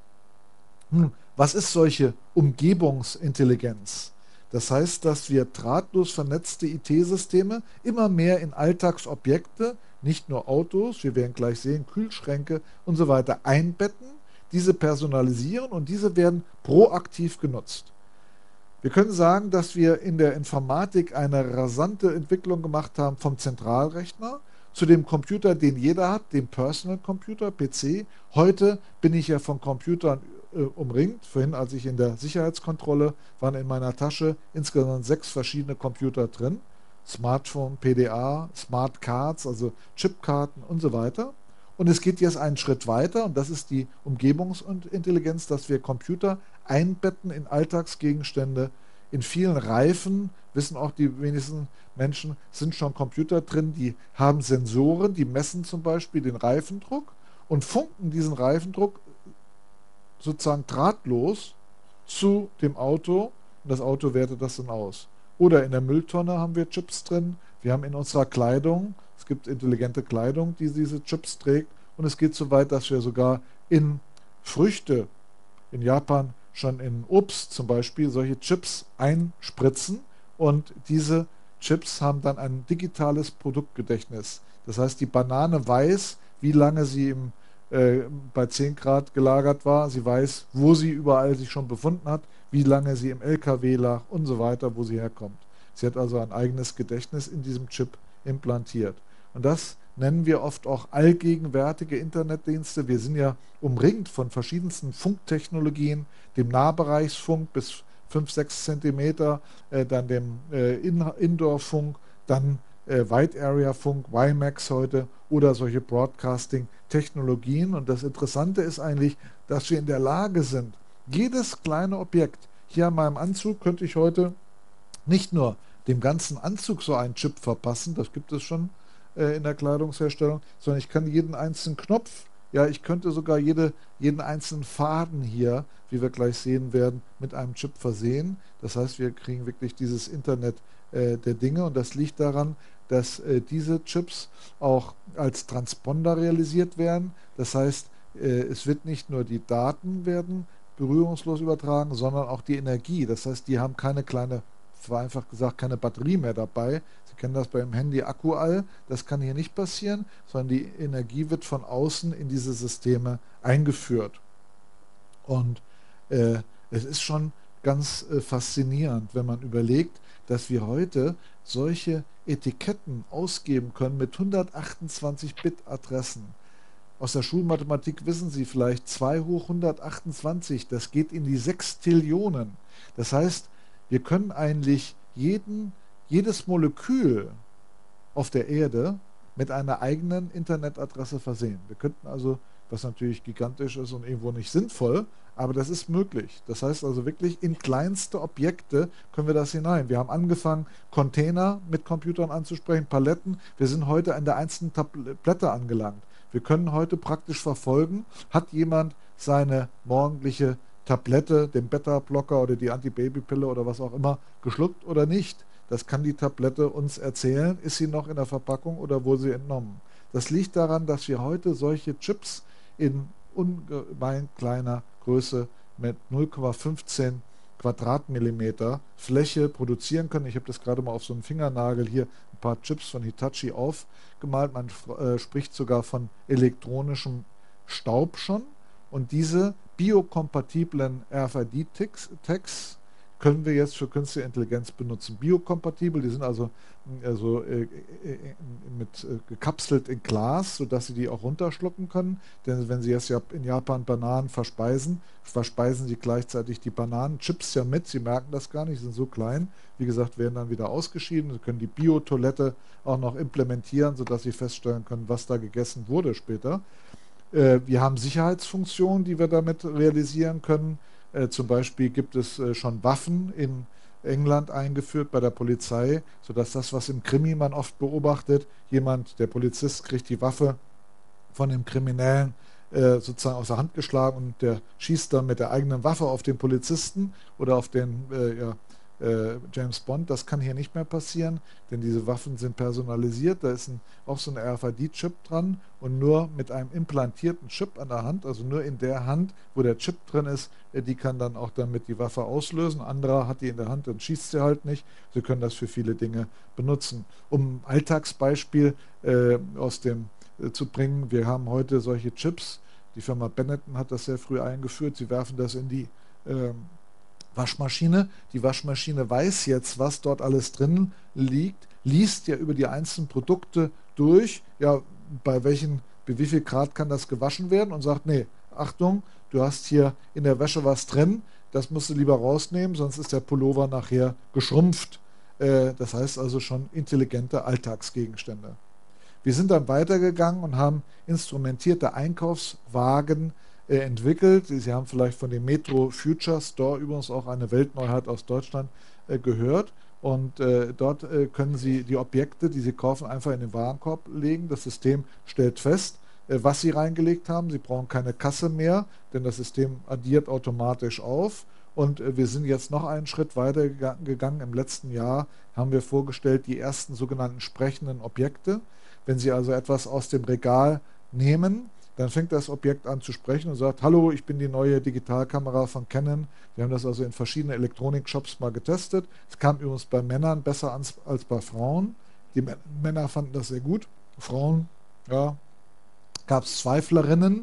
Was ist solche Umgebungsintelligenz? Das heißt, dass wir drahtlos vernetzte IT-Systeme immer mehr in Alltagsobjekte, nicht nur Autos, wir werden gleich sehen, Kühlschränke und so weiter, einbetten, diese personalisieren und diese werden proaktiv genutzt. Wir können sagen, dass wir in der Informatik eine rasante Entwicklung gemacht haben vom Zentralrechner zu dem Computer, den jeder hat, dem Personal Computer, PC. Heute bin ich ja von Computern umringt. Vorhin, als ich in der Sicherheitskontrolle, waren in meiner Tasche insgesamt 6 verschiedene Computer drin. Smartphone, PDA, Smart Cards, also Chipkarten und so weiter. Und es geht jetzt einen Schritt weiter, und das ist die Umgebungsintelligenz, dass wir Computer einbetten in Alltagsgegenstände. In vielen Reifen, wissen auch die wenigsten Menschen, sind schon Computer drin, die haben Sensoren, die messen zum Beispiel den Reifendruck und funken diesen Reifendruck sozusagen drahtlos zu dem Auto, und das Auto wertet das dann aus. Oder in der Mülltonne haben wir Chips drin, wir haben in unserer Kleidung, es gibt intelligente Kleidung, die diese Chips trägt, und es geht so weit, dass wir sogar in Früchte, in Japan schon in Obst zum Beispiel, solche Chips einspritzen, und diese Chips haben dann ein digitales Produktgedächtnis. Das heißt, die Banane weiß, wie lange sie bei 10 Grad gelagert war, sie weiß, wo sie überall sich schon befunden hat, wie lange sie im LKW lag und so weiter, wo sie herkommt. Sie hat also ein eigenes Gedächtnis in diesem Chip implantiert. Und das nennen wir oft auch allgegenwärtige Internetdienste. Wir sind ja umringt von verschiedensten Funktechnologien, dem Nahbereichsfunk bis 5, 6 Zentimeter, dann dem Indoor-Funk, dann Wide-Area-Funk, WiMAX heute, oder solche Broadcasting-Technologien. Und das Interessante ist eigentlich, dass wir in der Lage sind, jedes kleine Objekt, hier an meinem Anzug könnte ich heute nicht nur dem ganzen Anzug so einen Chip verpassen, das gibt es schon in der Kleidungsherstellung, sondern ich kann jeden einzelnen Knopf, ja, ich könnte sogar jeden einzelnen Faden hier, wie wir gleich sehen werden, mit einem Chip versehen. Das heißt, wir kriegen wirklich dieses Internet der Dinge, und das liegt daran, dass diese Chips auch als Transponder realisiert werden. Das heißt, es wird nicht nur die Daten werden berührungslos übertragen, sondern auch die Energie. Das heißt, die haben keine kleine, vereinfacht gesagt, keine Batterie mehr dabei. Sie kennen das beim Handy Akkuall. Das kann hier nicht passieren, sondern die Energie wird von außen in diese Systeme eingeführt. Und es ist schon ganz faszinierend, wenn man überlegt, dass wir heute solche Etiketten ausgeben können mit 128-Bit-Adressen. Aus der Schulmathematik wissen Sie vielleicht, 2 hoch 128, das geht in die 6 Trillionen. Das heißt, wir können eigentlich jedes Molekül auf der Erde mit einer eigenen Internetadresse versehen. Wir könnten also, was natürlich gigantisch ist und irgendwo nicht sinnvoll, aber das ist möglich. Das heißt also wirklich, in kleinste Objekte können wir das hinein. Wir haben angefangen, Container mit Computern anzusprechen, Paletten. Wir sind heute an der einzelnen Tablette angelangt. Wir können heute praktisch verfolgen, hat jemand seine morgendliche Tablette, den Beta-Blocker oder die Antibabypille oder was auch immer, geschluckt oder nicht. Das kann die Tablette uns erzählen. Ist sie noch in der Verpackung oder wurde sie entnommen? Das liegt daran, dass wir heute solche Chips in ungemein kleiner Größe mit 0,15 Quadratmillimeter Fläche produzieren können. Ich habe das gerade mal auf so einen Fingernagel hier ein paar Chips von Hitachi aufgemalt. Man spricht sogar von elektronischem Staub schon. Und diese biokompatiblen RFID-Tags können wir jetzt für künstliche Intelligenz benutzen. Biokompatibel, die sind also gekapselt in Glas, sodass sie die auch runterschlucken können. Denn wenn sie jetzt in Japan Bananen verspeisen sie gleichzeitig die Bananenchips ja mit. Sie merken das gar nicht, sie sind so klein. Wie gesagt, werden dann wieder ausgeschieden. Sie können die Biotoilette auch noch implementieren, sodass sie feststellen können, was da gegessen wurde später. Wir haben Sicherheitsfunktionen, die wir damit realisieren können. Zum Beispiel gibt es schon Waffen in England eingeführt bei der Polizei, sodass das, was im Krimi man oft beobachtet, der Polizist kriegt die Waffe von dem Kriminellen sozusagen aus der Hand geschlagen und der schießt dann mit der eigenen Waffe auf den Polizisten oder auf den James Bond. Das kann hier nicht mehr passieren, denn diese Waffen sind personalisiert. Da ist auch so ein RFID-Chip dran und nur mit einem implantierten Chip an der Hand, also nur in der Hand, wo der Chip drin ist, die kann dann auch damit die Waffe auslösen. Anderer hat die in der Hand und schießt sie halt nicht. Sie können das für viele Dinge benutzen. Um ein Alltagsbeispiel zu bringen, wir haben heute solche Chips. Die Firma Benetton hat das sehr früh eingeführt. Sie werfen das in die Waschmaschine. Die Waschmaschine weiß jetzt, was dort alles drin liegt, liest ja über die einzelnen Produkte durch, ja, bei wie viel Grad kann das gewaschen werden und sagt, nee, Achtung, du hast hier in der Wäsche was drin, das musst du lieber rausnehmen, sonst ist der Pullover nachher geschrumpft. Das heißt also schon intelligente Alltagsgegenstände. Wir sind dann weitergegangen und haben instrumentierte Einkaufswagen entwickelt. Sie haben vielleicht von dem Metro Future Store übrigens auch eine Weltneuheit aus Deutschland gehört. Und dort können Sie die Objekte, die Sie kaufen, einfach in den Warenkorb legen. Das System stellt fest, was Sie reingelegt haben. Sie brauchen keine Kasse mehr, denn das System addiert automatisch auf. Und wir sind jetzt noch einen Schritt weiter gegangen. Im letzten Jahr haben wir vorgestellt die ersten sogenannten sprechenden Objekte. Wenn Sie also etwas aus dem Regal nehmen, dann fängt das Objekt an zu sprechen und sagt, hallo, ich bin die neue Digitalkamera von Canon. Wir haben das also in verschiedenen Elektronik-Shops mal getestet. Es kam übrigens bei Männern besser an als bei Frauen. Die Männer fanden das sehr gut. Frauen, ja, gab es Zweiflerinnen,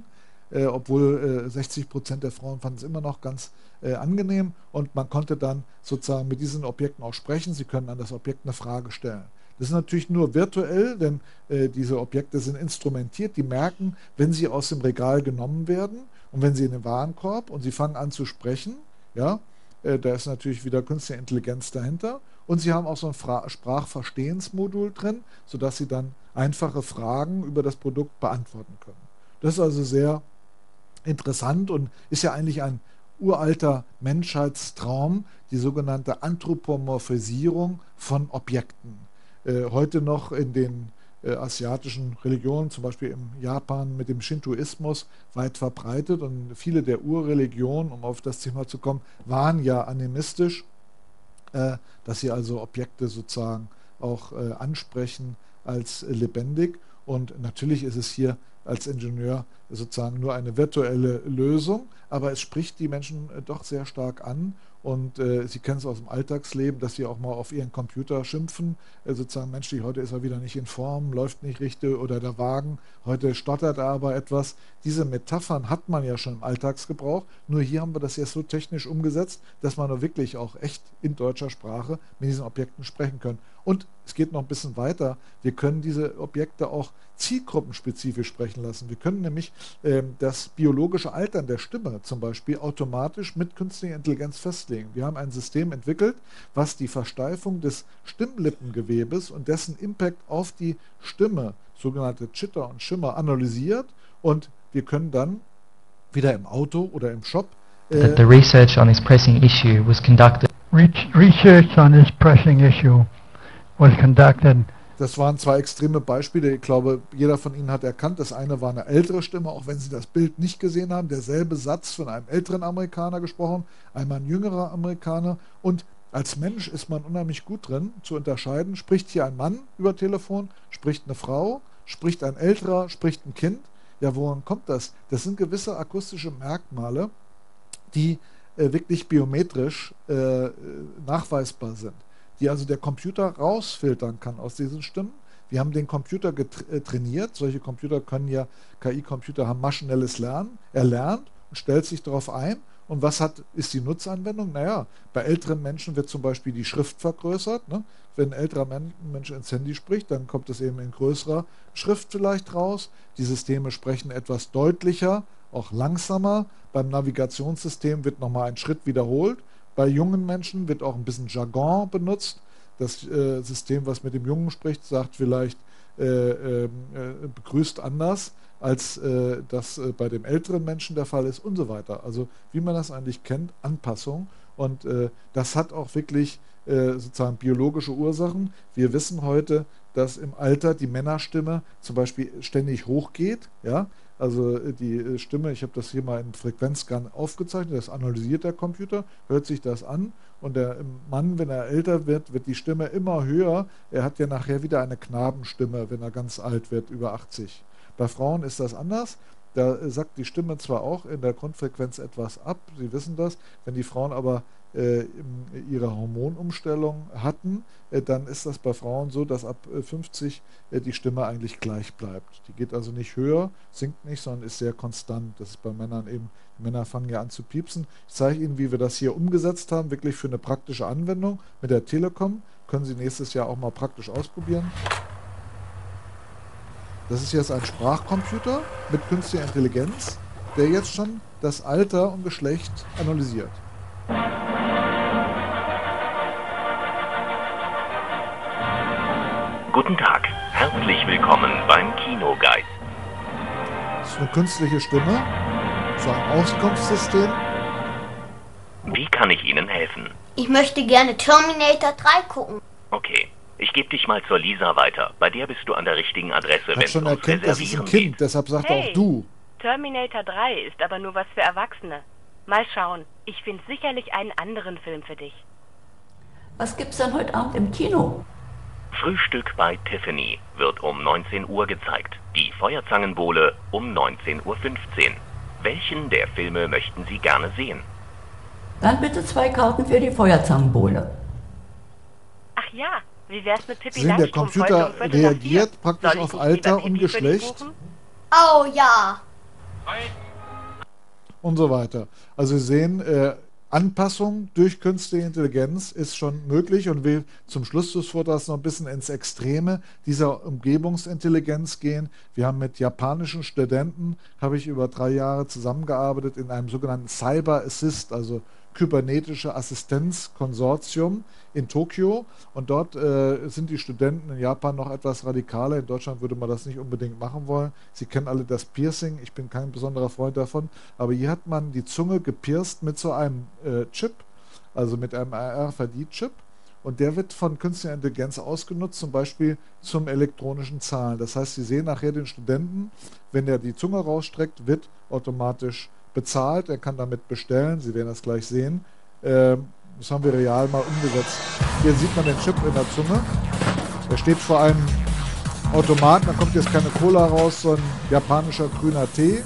obwohl 60% der Frauen fanden es immer noch ganz angenehm. Und man konnte dann sozusagen mit diesen Objekten auch sprechen. Sie können an das Objekt eine Frage stellen. Das ist natürlich nur virtuell, denn diese Objekte sind instrumentiert, die merken, wenn sie aus dem Regal genommen werden und wenn sie in den Warenkorb und sie fangen an zu sprechen, ja, da ist natürlich wieder künstliche Intelligenz dahinter und sie haben auch so ein Sprachverstehensmodul drin, sodass sie dann einfache Fragen über das Produkt beantworten können. Das ist also sehr interessant und ist ja eigentlich ein uralter Menschheitstraum, die sogenannte Anthropomorphisierung von Objekten. Heute noch in den asiatischen Religionen, zum Beispiel im Japan mit dem Shintoismus, weit verbreitet. Und viele der Urreligionen, um auf das Thema zu kommen, waren ja animistisch, dass sie also Objekte sozusagen auch ansprechen als lebendig. Und natürlich ist es hier als Ingenieur sozusagen nur eine virtuelle Lösung, aber es spricht die Menschen doch sehr stark an. Und Sie kennen es aus dem Alltagsleben, dass Sie auch mal auf Ihren Computer schimpfen, sozusagen, Mensch, heute ist er wieder nicht in Form, läuft nicht richtig oder der Wagen, heute stottert er aber etwas. Diese Metaphern hat man ja schon im Alltagsgebrauch, nur hier haben wir das jetzt so technisch umgesetzt, dass man nur wirklich auch echt in deutscher Sprache mit diesen Objekten sprechen kann. Und es geht noch ein bisschen weiter, wir können diese Objekte auch zielgruppenspezifisch sprechen lassen. Wir können nämlich das biologische Altern der Stimme zum Beispiel automatisch mit künstlicher Intelligenz festlegen. Wir haben ein System entwickelt, was die Versteifung des Stimmlippengewebes und dessen Impact auf die Stimme, sogenannte Chitter und Shimmer, analysiert und wir können dann wieder im Auto oder im Shop The research on this pressing issue was conducted. Research on this pressing issue was conducted. Das waren zwei extreme Beispiele. Ich glaube, jeder von Ihnen hat erkannt, das eine war eine ältere Stimme, auch wenn Sie das Bild nicht gesehen haben. Derselbe Satz von einem älteren Amerikaner gesprochen, einmal ein jüngerer Amerikaner. Und als Mensch ist man unheimlich gut drin, zu unterscheiden, spricht hier ein Mann über Telefon, spricht eine Frau, spricht ein älterer, spricht ein Kind. Ja, woran kommt das? Das sind gewisse akustische Merkmale, die wirklich biometrisch nachweisbar sind, die also der Computer rausfiltern kann aus diesen Stimmen. Wir haben den Computer trainiert. Solche Computer können ja, KI-Computer haben maschinelles Lernen. Er lernt und stellt sich darauf ein. Und was ist die Nutzanwendung? Naja, bei älteren Menschen wird zum Beispiel die Schrift vergrößert. Ne? Wenn ein älterer Mensch ins Handy spricht, dann kommt es eben in größerer Schrift vielleicht raus. Die Systeme sprechen etwas deutlicher, auch langsamer. Beim Navigationssystem wird nochmal ein Schritt wiederholt. Bei jungen Menschen wird auch ein bisschen Jargon benutzt. Das System, was mit dem Jungen spricht, sagt vielleicht, begrüßt anders, als das bei dem älteren Menschen der Fall ist und so weiter. Also wie man das eigentlich kennt, Anpassung. Und das hat auch wirklich sozusagen biologische Ursachen. Wir wissen heute, dass im Alter die Männerstimme zum Beispiel ständig hochgeht. Ja? Also die Stimme, ich habe das hier mal in Frequenzscan aufgezeichnet, das analysiert der Computer, hört sich das an. Und der Mann, wenn er älter wird, wird die Stimme immer höher. Er hat ja nachher wieder eine Knabenstimme, wenn er ganz alt wird, über 80. Bei Frauen ist das anders. Da sagt die Stimme zwar auch in der Grundfrequenz etwas ab, Sie wissen das. Wenn die Frauen aber ihre Hormonumstellung hatten, dann ist das bei Frauen so, dass ab 50 die Stimme eigentlich gleich bleibt. Die geht also nicht höher, sinkt nicht, sondern ist sehr konstant. Das ist bei Männern eben, die Männer fangen ja an zu piepsen. Ich zeige Ihnen, wie wir das hier umgesetzt haben, wirklich für eine praktische Anwendung mit der Telekom. Können Sie nächstes Jahr auch mal praktisch ausprobieren. Das ist jetzt ein Sprachcomputer mit künstlicher Intelligenz, der jetzt schon das Alter und Geschlecht analysiert. Guten Tag, herzlich willkommen beim Kinoguide. Das ist eine künstliche Stimme, so ein Auskunftssystem. Wie kann ich Ihnen helfen? Ich möchte gerne Terminator 3 gucken. Okay, ich gebe dich mal zur Lisa weiter. Bei der bist du an der richtigen Adresse, Hat schon erkannt, das ist ein Kind, deshalb sagt auch du. Terminator 3 ist aber nur was für Erwachsene. Mal schauen, ich finde sicherlich einen anderen Film für dich. Was gibt's denn heute Abend im Kino? Frühstück bei Tiffany wird um 19 Uhr gezeigt. Die Feuerzangenbowle um 19:15 Uhr. Welchen der Filme möchten Sie gerne sehen? Dann bitte 2 Karten für die Feuerzangenbowle. Ach ja, wie wär's mit Pippi Sehen, der Langstrumpf Computer heute um 3:45? reagiert praktisch Soll ich auf nicht Alter lieber und Pipi für den Geschlecht Kuchen? Oh ja. und so weiter. Also Sie sehen, Anpassung durch künstliche Intelligenz ist schon möglich und will zum Schluss des Vortrags noch ein bisschen ins Extreme dieser Umgebungsintelligenz gehen. Wir haben mit japanischen Studenten, habe ich über 3 Jahre zusammengearbeitet in einem sogenannten Cyber Assist, also kybernetische Assistenzkonsortium in Tokio, und dort sind die Studenten in Japan noch etwas radikaler. In Deutschland würde man das nicht unbedingt machen wollen. Sie kennen alle das Piercing, ich bin kein besonderer Freund davon, aber hier hat man die Zunge gepierst mit so einem Chip, also mit einem RFID-Chip, und der wird von künstlicher Intelligenz ausgenutzt, zum Beispiel zum elektronischen Zahlen. Das heißt, Sie sehen nachher den Studenten, wenn er die Zunge rausstreckt, wird automatisch bezahlt, er kann damit bestellen, Sie werden das gleich sehen. Das haben wir real mal umgesetzt. Hier sieht man den Chip in der Zunge. Er steht vor einem Automaten, da kommt jetzt keine Cola raus, sondern japanischer grüner Tee.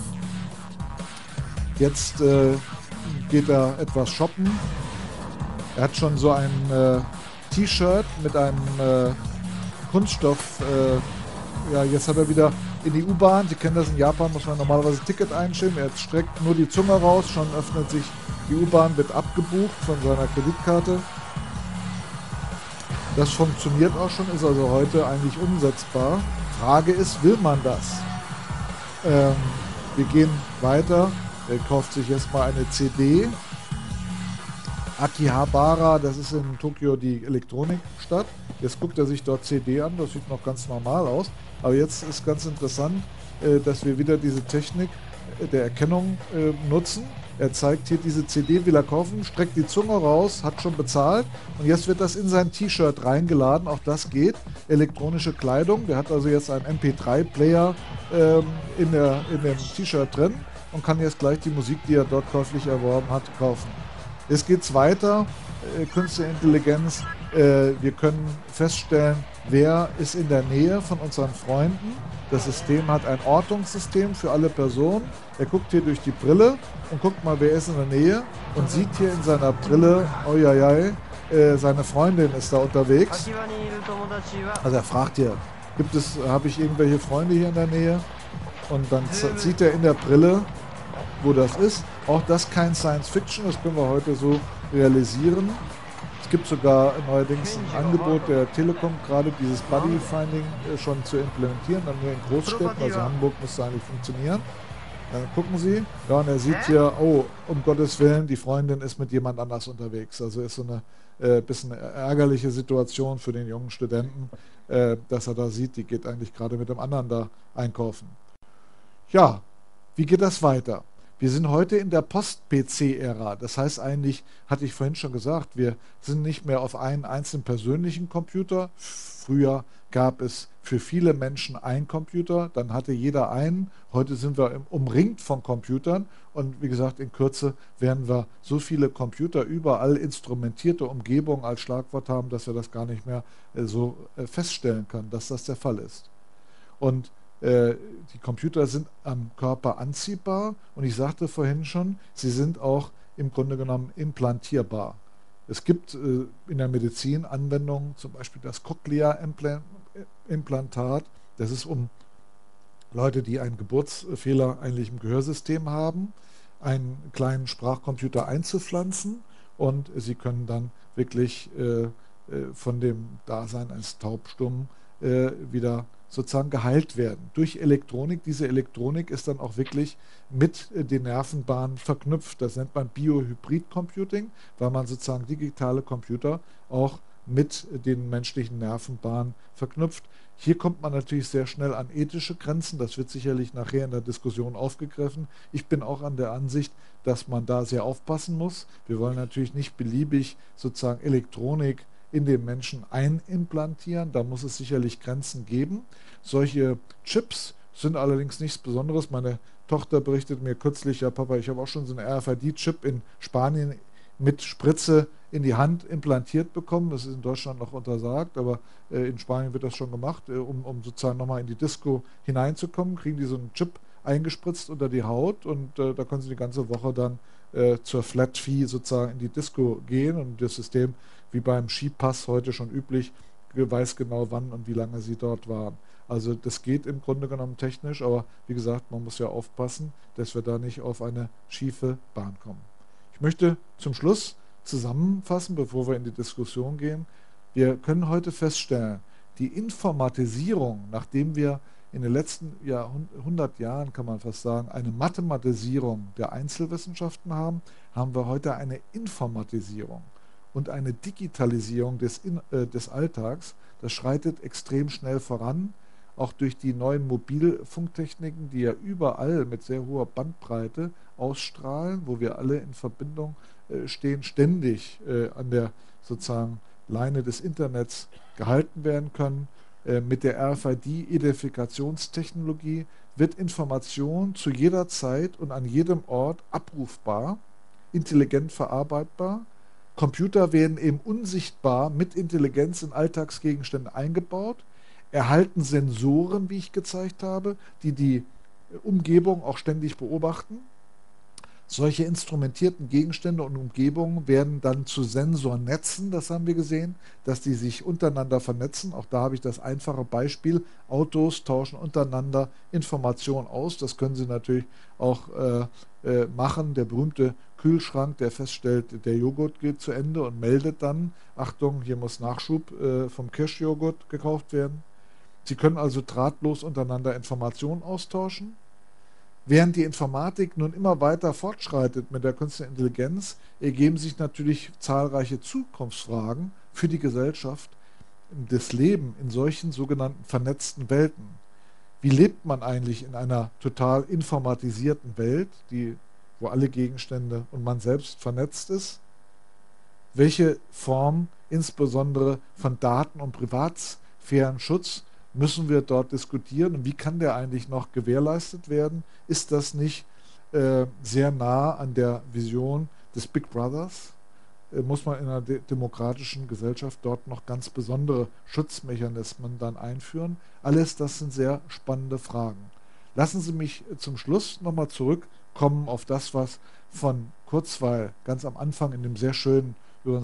Jetzt geht er etwas shoppen. Er hat schon so ein T-Shirt mit einem Kunststoff. Ja, jetzt hat er wieder in die U-Bahn. Sie kennen das, in Japan muss man normalerweise ein Ticket einschieben. Er streckt nur die Zunge raus, schon öffnet sich die U-Bahn, wird abgebucht von seiner Kreditkarte. Das funktioniert auch schon, ist also heute eigentlich umsetzbar. Frage ist, will man das? Wir gehen weiter. Er kauft sich jetzt mal eine CD. Akihabara, das ist in Tokio die Elektronikstadt. Jetzt guckt er sich dort CD an, das sieht noch ganz normal aus. Aber jetzt ist ganz interessant, dass wir wieder diese Technik der Erkennung nutzen. Er zeigt hier diese CD, will er kaufen, streckt die Zunge raus, hat schon bezahlt und jetzt wird das in sein T-Shirt reingeladen. Auch das geht. Elektronische Kleidung, der hat also jetzt einen MP3-Player in dem T-Shirt drin und kann jetzt gleich die Musik, die er dort käuflich erworben hat, kaufen. Jetzt geht es weiter, künstliche Intelligenz. Wir können feststellen, wer ist in der Nähe von unseren Freunden. Das System hat ein Ortungssystem für alle Personen. Er guckt hier durch die Brille und guckt mal, wer ist in der Nähe und sieht hier in seiner Brille, oh ja, ja, seine Freundin ist da unterwegs. Also er fragt hier, habe ich irgendwelche Freunde hier in der Nähe? Und dann sieht er in der Brille, wo das ist. Auch das kein Science Fiction, das können wir heute so realisieren. Es gibt sogar neuerdings ein Angebot der Telekom, gerade dieses Buddy Finding schon zu implementieren, dann nur in Großstädten, also Hamburg müsste eigentlich funktionieren. Dann gucken Sie, ja, und er sieht hier, oh, um Gottes Willen, die Freundin ist mit jemand anders unterwegs. Also ist so eine bisschen ärgerliche Situation für den jungen Studenten, dass er da sieht, die geht eigentlich gerade mit dem anderen da einkaufen. Ja, wie geht das weiter? Wir sind heute in der Post-PC-Ära. Das heißt eigentlich, hatte ich vorhin schon gesagt, wir sind nicht mehr auf einen einzelnen persönlichen Computer. Früher gab es für viele Menschen einen Computer, dann hatte jeder einen. Heute sind wir umringt von Computern und wie gesagt, in Kürze werden wir so viele Computer, überall instrumentierte Umgebungen als Schlagwort haben, dass wir das gar nicht mehr so feststellen können, dass das der Fall ist. Und die Computer sind am Körper anziehbar und ich sagte vorhin schon, sie sind auch im Grunde genommen implantierbar. Es gibt in der Medizin Anwendungen, zum Beispiel das Cochlea-Implantat. Das ist um Leute, die einen Geburtsfehler eigentlich im Gehörsystem haben, einen kleinen Sprachcomputer einzupflanzen und sie können dann wirklich von dem Dasein als taubstumm wieder sozusagen geheilt werden. Durch Elektronik. Diese Elektronik ist dann auch wirklich mit den Nervenbahnen verknüpft. Das nennt man Biohybrid-Computing, weil man sozusagen digitale Computer auch mit den menschlichen Nervenbahnen verknüpft. Hier kommt man natürlich sehr schnell an ethische Grenzen. Das wird sicherlich nachher in der Diskussion aufgegriffen. Ich bin auch an der Ansicht, dass man da sehr aufpassen muss. Wir wollen natürlich nicht beliebig sozusagen Elektronik in den Menschen einimplantieren. Da muss es sicherlich Grenzen geben. Solche Chips sind allerdings nichts Besonderes. Meine Tochter berichtet mir kürzlich, ja Papa, ich habe auch schon so einen RFID-Chip in Spanien mit Spritze in die Hand implantiert bekommen. Das ist in Deutschland noch untersagt, aber in Spanien wird das schon gemacht, um sozusagen nochmal in die Disco hineinzukommen, kriegen die so einen Chip eingespritzt unter die Haut und da können sie die ganze Woche dann zur Flat Fee sozusagen in die Disco gehen und das System, wie beim Skipass heute schon üblich, weiß genau wann und wie lange sie dort waren. Also das geht im Grunde genommen technisch, aber wie gesagt, man muss ja aufpassen, dass wir da nicht auf eine schiefe Bahn kommen. Ich möchte zum Schluss zusammenfassen, bevor wir in die Diskussion gehen. Wir können heute feststellen, die Informatisierung, nachdem wir in den letzten 100 Jahren, kann man fast sagen, eine Mathematisierung der Einzelwissenschaften haben, haben wir heute eine Informatisierung und eine Digitalisierung des Alltags. Das schreitet extrem schnell voran, auch durch die neuen Mobilfunktechniken, die ja überall mit sehr hoher Bandbreite ausstrahlen, wo wir alle in Verbindung stehen, ständig an der sozusagen Leine des Internets gehalten werden können. Mit der RFID-Identifikationstechnologie wird Information zu jeder Zeit und an jedem Ort abrufbar, intelligent verarbeitbar. Computer werden eben unsichtbar mit Intelligenz in Alltagsgegenstände eingebaut, erhalten Sensoren, wie ich gezeigt habe, die die Umgebung auch ständig beobachten. Solche instrumentierten Gegenstände und Umgebungen werden dann zu Sensornetzen, das haben wir gesehen, dass die sich untereinander vernetzen. Auch da habe ich das einfache Beispiel, Autos tauschen untereinander Informationen aus. Das können Sie natürlich auch machen. Der berühmte Kühlschrank, der feststellt, der Joghurt geht zu Ende und meldet dann, Achtung, hier muss Nachschub vom Kirschjoghurt gekauft werden. Sie können also drahtlos untereinander Informationen austauschen. Während die Informatik nun immer weiter fortschreitet mit der künstlichen Intelligenz, ergeben sich natürlich zahlreiche Zukunftsfragen für die Gesellschaft, das Leben in solchen sogenannten vernetzten Welten. Wie lebt man eigentlich in einer total informatisierten Welt, wo alle Gegenstände und man selbst vernetzt ist? Welche Form insbesondere von Daten- und Privatsphärenschutz müssen wir dort diskutieren und wie kann der eigentlich noch gewährleistet werden? Ist das nicht sehr nah an der Vision des Big Brothers? muss man in einer demokratischen Gesellschaft dort noch ganz besondere Schutzmechanismen dann einführen. Alles das sind sehr spannende Fragen. Lassen Sie mich zum Schluss nochmal zurückkommen auf das, was von Kurzweil ganz am Anfang in dem sehr schönen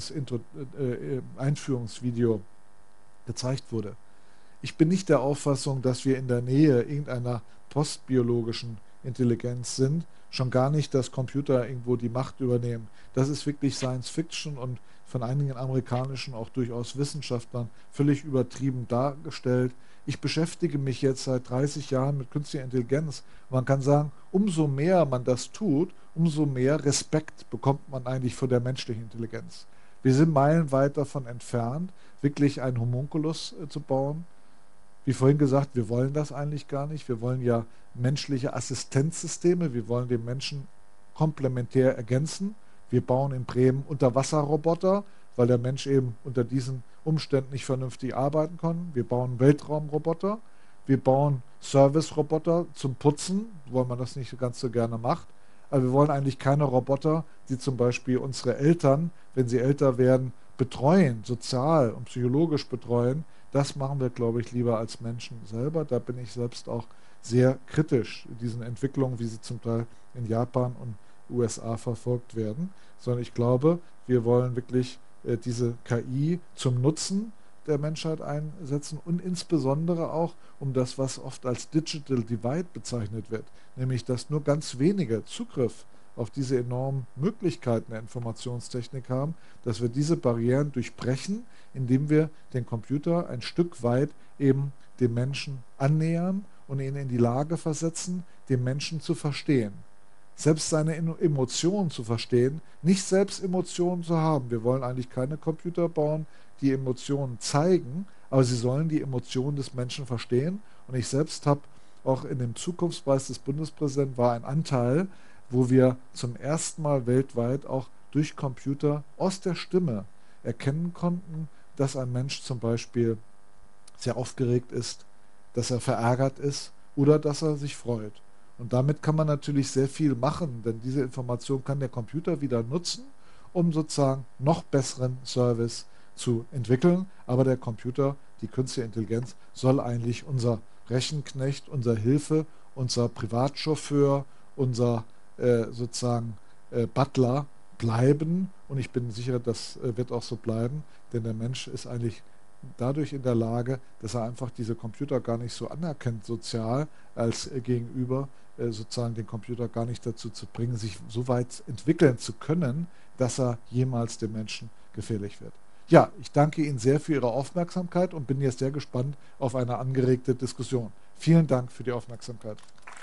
Einführungsvideo gezeigt wurde. Ich bin nicht der Auffassung, dass wir in der Nähe irgendeiner postbiologischen Intelligenz sind, schon gar nicht, dass Computer irgendwo die Macht übernehmen. Das ist wirklich Science Fiction und von einigen amerikanischen, auch durchaus Wissenschaftlern, völlig übertrieben dargestellt. Ich beschäftige mich jetzt seit 30 Jahren mit künstlicher Intelligenz. Man kann sagen, umso mehr man das tut, umso mehr Respekt bekommt man eigentlich vor der menschlichen Intelligenz. Wir sind meilenweit davon entfernt, wirklich einen Homunculus zu bauen. Wie vorhin gesagt, wir wollen das eigentlich gar nicht. Wir wollen ja menschliche Assistenzsysteme. Wir wollen den Menschen komplementär ergänzen. Wir bauen in Bremen Unterwasserroboter, weil der Mensch eben unter diesen Umständen nicht vernünftig arbeiten kann. Wir bauen Weltraumroboter. Wir bauen Service-Roboter zum Putzen, weil man das nicht ganz so gerne macht. Aber wir wollen eigentlich keine Roboter, die zum Beispiel unsere Eltern, wenn sie älter werden, betreuen, sozial und psychologisch betreuen. Das machen wir, glaube ich, lieber als Menschen selber. Da bin ich selbst auch sehr kritisch in diesen Entwicklungen, wie sie zum Teil in Japan und USA verfolgt werden. Sondern ich glaube, wir wollen wirklich diese KI zum Nutzen der Menschheit einsetzen und insbesondere auch um das, was oft als Digital Divide bezeichnet wird, nämlich dass nur ganz wenige Zugriff auf diese enormen Möglichkeiten der Informationstechnik haben, dass wir diese Barrieren durchbrechen, indem wir den Computer ein Stück weit eben dem Menschen annähern und ihn in die Lage versetzen, den Menschen zu verstehen. Selbst seine Emotionen zu verstehen, nicht selbst Emotionen zu haben. Wir wollen eigentlich keine Computer bauen, die Emotionen zeigen, aber sie sollen die Emotionen des Menschen verstehen. Und ich selbst habe auch in dem Zukunftspreis des Bundespräsidenten war ein Anteil, wo wir zum ersten Mal weltweit auch durch Computer aus der Stimme erkennen konnten, dass ein Mensch zum Beispiel sehr aufgeregt ist, dass er verärgert ist oder dass er sich freut. Und damit kann man natürlich sehr viel machen, denn diese Information kann der Computer wieder nutzen, um sozusagen noch besseren Service zu entwickeln. Aber der Computer, die künstliche Intelligenz, soll eigentlich unser Rechenknecht, unser Hilfe, unser Privatchauffeur, unser sozusagen Butler bleiben. Und ich bin sicher, das wird auch so bleiben, denn der Mensch ist eigentlich dadurch in der Lage, dass er einfach diese Computer gar nicht so anerkennt, sozial als gegenüber, sozusagen den Computer gar nicht dazu zu bringen, sich so weit entwickeln zu können, dass er jemals dem Menschen gefährlich wird. Ja, ich danke Ihnen sehr für Ihre Aufmerksamkeit und bin jetzt sehr gespannt auf eine angeregte Diskussion. Vielen Dank für die Aufmerksamkeit.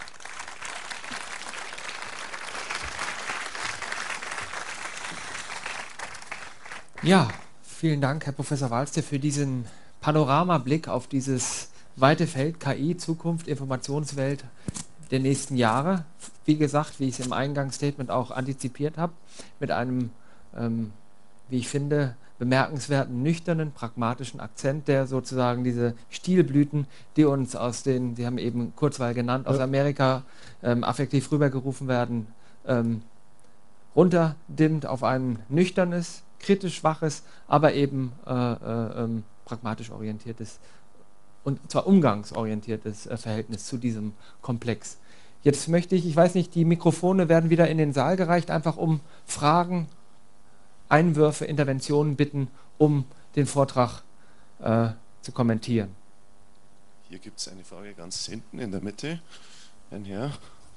Ja, vielen Dank, Herr Professor Walste, für diesen Panoramablick auf dieses weite Feld KI, Zukunft, Informationswelt der nächsten Jahre. Wie gesagt, wie ich es im Eingangsstatement auch antizipiert habe, mit einem, wie ich finde, bemerkenswerten, nüchternen, pragmatischen Akzent, der sozusagen diese Stilblüten, die uns aus den, Sie haben eben Kurzweil genannt, aus Amerika affektiv rübergerufen werden, runterdimmt auf ein nüchternes, kritisch waches, aber eben pragmatisch orientiertes und zwar umgangsorientiertes Verhältnis zu diesem Komplex. Jetzt möchte ich weiß nicht, die Mikrofone werden wieder in den Saal gereicht, einfach um Fragen, Einwürfe, Interventionen bitten, um den Vortrag zu kommentieren. Hier gibt es eine Frage ganz hinten in der Mitte. Ein Herr.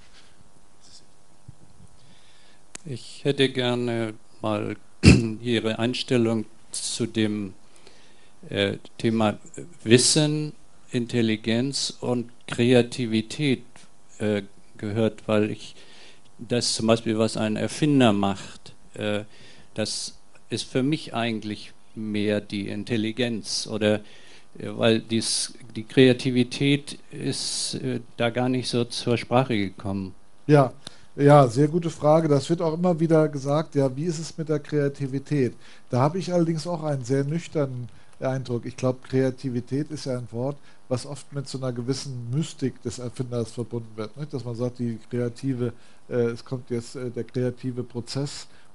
Ich hätte gerne mal Ihre Einstellung zu dem Thema Wissen, Intelligenz und Kreativität gehört, weil ich das zum Beispiel, was ein Erfinder macht, das ist für mich eigentlich mehr die Intelligenz oder weil die Kreativität ist da gar nicht so zur Sprache gekommen. Ja. Ja, sehr gute Frage. Das wird auch immer wieder gesagt, ja, wie ist es mit der Kreativität? Da habe ich allerdings auch einen sehr nüchternen Eindruck. Ich glaube, Kreativität ist ja ein Wort, was oft mit so einer gewissen Mystik des Erfinders verbunden wird. Nicht? Dass man sagt, es kommt jetzt der kreative Prozess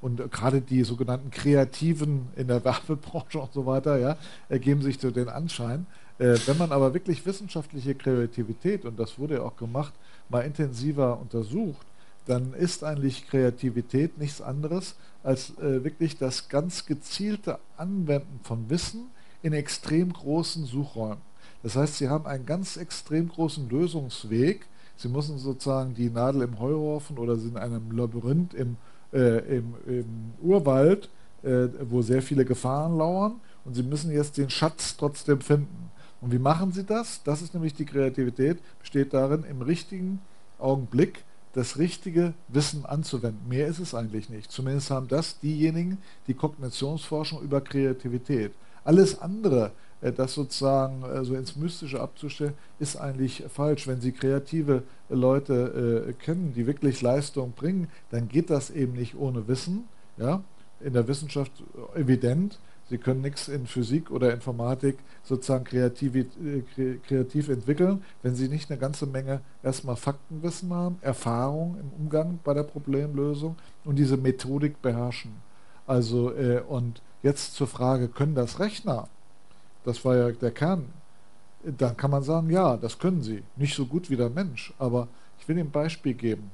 und gerade die sogenannten Kreativen in der Werbebranche und so weiter, ja, ergeben sich so den Anschein. Wenn man aber wirklich wissenschaftliche Kreativität, und das wurde ja auch gemacht, mal intensiver untersucht, dann ist eigentlich Kreativität nichts anderes als wirklich das ganz gezielte Anwenden von Wissen in extrem großen Suchräumen. Das heißt, Sie haben einen ganz extrem großen Lösungsweg. Sie müssen sozusagen die Nadel im Heuhaufen oder sind in einem Labyrinth im Urwald, wo sehr viele Gefahren lauern, und Sie müssen jetzt den Schatz trotzdem finden. Und wie machen Sie das? Das ist nämlich die Kreativität, besteht darin, im richtigen Augenblick das richtige Wissen anzuwenden. Mehr ist es eigentlich nicht. Zumindest haben das diejenigen, die Kognitionsforschung über Kreativität. Alles andere, das sozusagen so ins Mystische abzustellen, ist eigentlich falsch. Wenn Sie kreative Leute kennen, die wirklich Leistung bringen, dann geht das eben nicht ohne Wissen. Ja? In der Wissenschaft evident. Sie können nichts in Physik oder Informatik sozusagen kreativ entwickeln, wenn Sie nicht eine ganze Menge erstmal Faktenwissen haben, Erfahrung im Umgang bei der Problemlösung und diese Methodik beherrschen. Also, und jetzt zur Frage, können das Rechner? Das war ja der Kern. Dann kann man sagen, ja, das können sie. Nicht so gut wie der Mensch, aber ich will Ihnen ein Beispiel geben.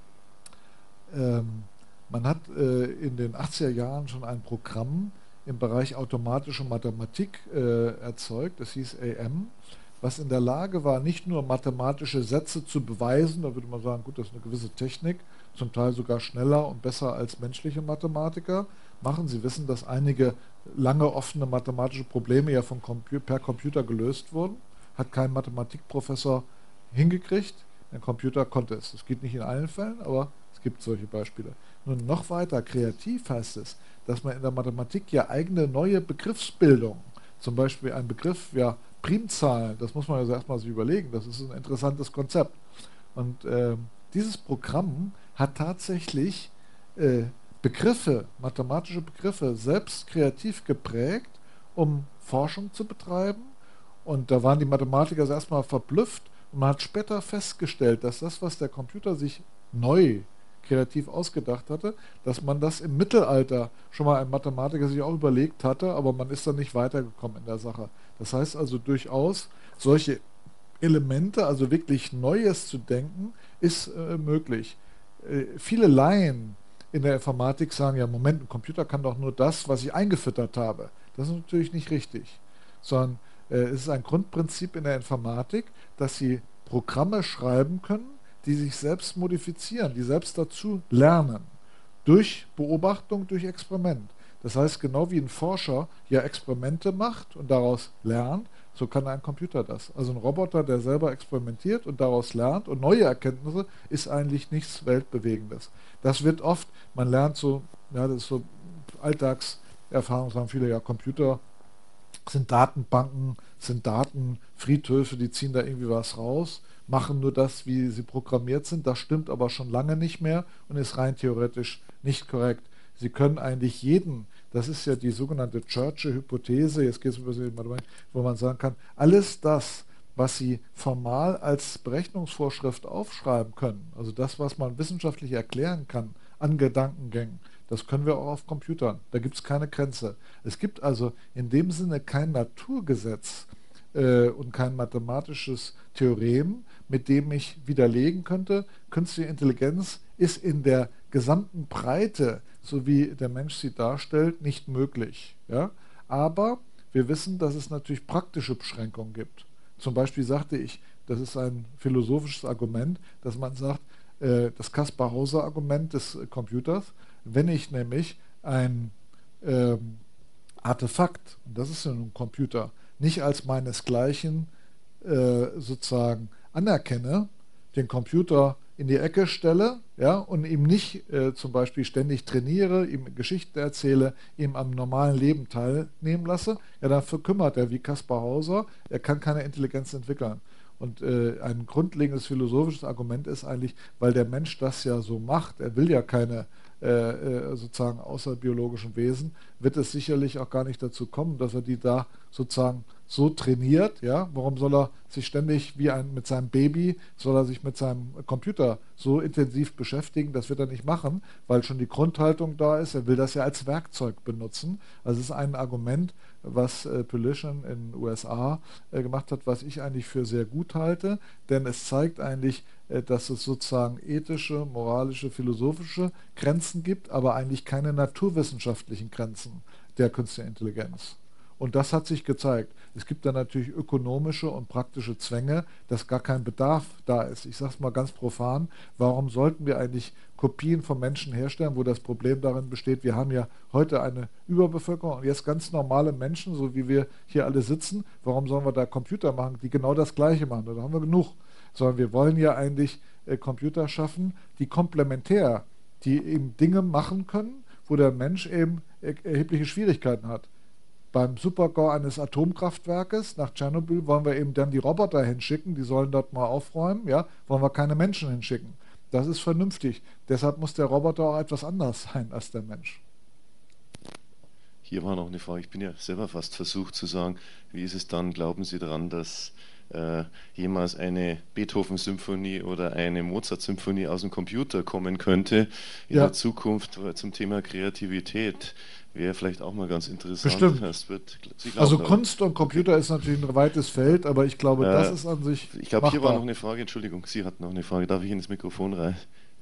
Man hat in den 80er Jahren schon ein Programm im Bereich automatische Mathematik erzeugt, das hieß AM, was in der Lage war, nicht nur mathematische Sätze zu beweisen, da würde man sagen, gut, das ist eine gewisse Technik, zum Teil sogar schneller und besser als menschliche Mathematiker machen. Sie wissen, dass einige lange offene mathematische Probleme ja per Computer gelöst wurden, hat kein Mathematikprofessor hingekriegt, ein Computer konnte es. Das geht nicht in allen Fällen, aber es gibt solche Beispiele. Nun noch weiter, kreativ heißt es, dass man in der Mathematik ja eigene neue Begriffsbildung, zum Beispiel ein Begriff, ja, Primzahlen, das muss man also erstmal sich überlegen, das ist ein interessantes Konzept. Und dieses Programm hat tatsächlich Begriffe, mathematische Begriffe, selbst kreativ geprägt, um Forschung zu betreiben. Und da waren die Mathematiker erstmal verblüfft und man hat später festgestellt, dass das, was der Computer sich neu kreativ ausgedacht hatte, dass man das im Mittelalter schon mal ein Mathematiker sich auch überlegt hatte, aber man ist dann nicht weitergekommen in der Sache. Das heißt also durchaus, solche Elemente, also wirklich Neues zu denken, ist möglich. Viele Laien in der Informatik sagen, ja Moment, ein Computer kann doch nur das, was ich eingefüttert habe. Das ist natürlich nicht richtig, sondern es ist ein Grundprinzip in der Informatik, dass Sie Programme schreiben können, die sich selbst modifizieren, die selbst dazu lernen. Durch Beobachtung, durch Experiment. Das heißt, genau wie ein Forscher ja Experimente macht und daraus lernt, so kann ein Computer das. Also ein Roboter, der selber experimentiert und daraus lernt und neue Erkenntnisse, ist eigentlich nichts Weltbewegendes. Das wird oft, man lernt so, ja, das ist so Alltagserfahrung, sagen viele, ja, Computer sind Datenbanken, sind Datenfriedhöfe, die ziehen da irgendwie was raus, machen nur das, wie sie programmiert sind. Das stimmt aber schon lange nicht mehr und ist rein theoretisch nicht korrekt. Sie können eigentlich jeden, das ist ja die sogenannte Church'sche Hypothese, jetzt geht es über Mathematik, wo man sagen kann, alles das, was Sie formal als Berechnungsvorschrift aufschreiben können, also das, was man wissenschaftlich erklären kann an Gedankengängen, das können wir auch auf Computern. Da gibt es keine Grenze. Es gibt also in dem Sinne kein Naturgesetz und kein mathematisches Theorem, mit dem ich widerlegen könnte, künstliche Intelligenz ist in der gesamten Breite, so wie der Mensch sie darstellt, nicht möglich. Ja? Aber wir wissen, dass es natürlich praktische Beschränkungen gibt. Zum Beispiel sagte ich, das ist ein philosophisches Argument, dass man sagt, das Kaspar-Hauser-Argument des Computers, wenn ich nämlich ein Artefakt, und das ist ja ein Computer, nicht als meinesgleichen sozusagen anerkenne, den Computer in die Ecke stelle, ja, und ihm nicht zum Beispiel ständig trainiere, ihm Geschichten erzähle, ihm am normalen Leben teilnehmen lasse, ja, dann verkümmert er wie Kaspar Hauser, er kann keine Intelligenz entwickeln. Und ein grundlegendes philosophisches Argument ist eigentlich, weil der Mensch das ja so macht, er will ja keine sozusagen außerbiologischen Wesen, wird es sicherlich auch gar nicht dazu kommen, dass er die da sozusagen so trainiert, ja, warum soll er sich ständig mit seinem Baby, soll er sich mit seinem Computer so intensiv beschäftigen, das wird er nicht machen, weil schon die Grundhaltung da ist, er will das ja als Werkzeug benutzen. Also es ist ein Argument, was Pulisian in den USA gemacht hat, was ich eigentlich für sehr gut halte, denn es zeigt eigentlich, dass es sozusagen ethische, moralische, philosophische Grenzen gibt, aber eigentlich keine naturwissenschaftlichen Grenzen der künstlichen Intelligenz. Und das hat sich gezeigt. Es gibt dann natürlich ökonomische und praktische Zwänge, dass gar kein Bedarf da ist. Ich sage es mal ganz profan, warum sollten wir eigentlich Kopien von Menschen herstellen, wo das Problem darin besteht, wir haben ja heute eine Überbevölkerung und jetzt ganz normale Menschen, so wie wir hier alle sitzen, warum sollen wir da Computer machen, die genau das Gleiche machen? Da haben wir genug. Sondern wir wollen ja eigentlich Computer schaffen, die komplementär, die eben Dinge machen können, wo der Mensch eben erhebliche Schwierigkeiten hat. Beim Supergau eines Atomkraftwerkes nach Tschernobyl wollen wir eben dann die Roboter hinschicken, die sollen dort mal aufräumen, ja, wollen wir keine Menschen hinschicken. Das ist vernünftig. Deshalb muss der Roboter auch etwas anders sein als der Mensch. Hier war noch eine Frage, ich bin ja selber fast versucht zu sagen, wie ist es dann, glauben Sie daran, dass jemals eine Beethoven-Symphonie oder eine Mozart-Symphonie aus dem Computer kommen könnte in der Zukunft zum Thema Kreativität? Wäre vielleicht auch mal ganz interessant. Bestimmt. Also Kunst und Computer ist natürlich ein weites Feld, aber ich glaube, das ist an sich Ich glaube, hier war noch eine Frage, Entschuldigung, Sie hatten noch eine Frage, darf ich ins Mikrofon rein?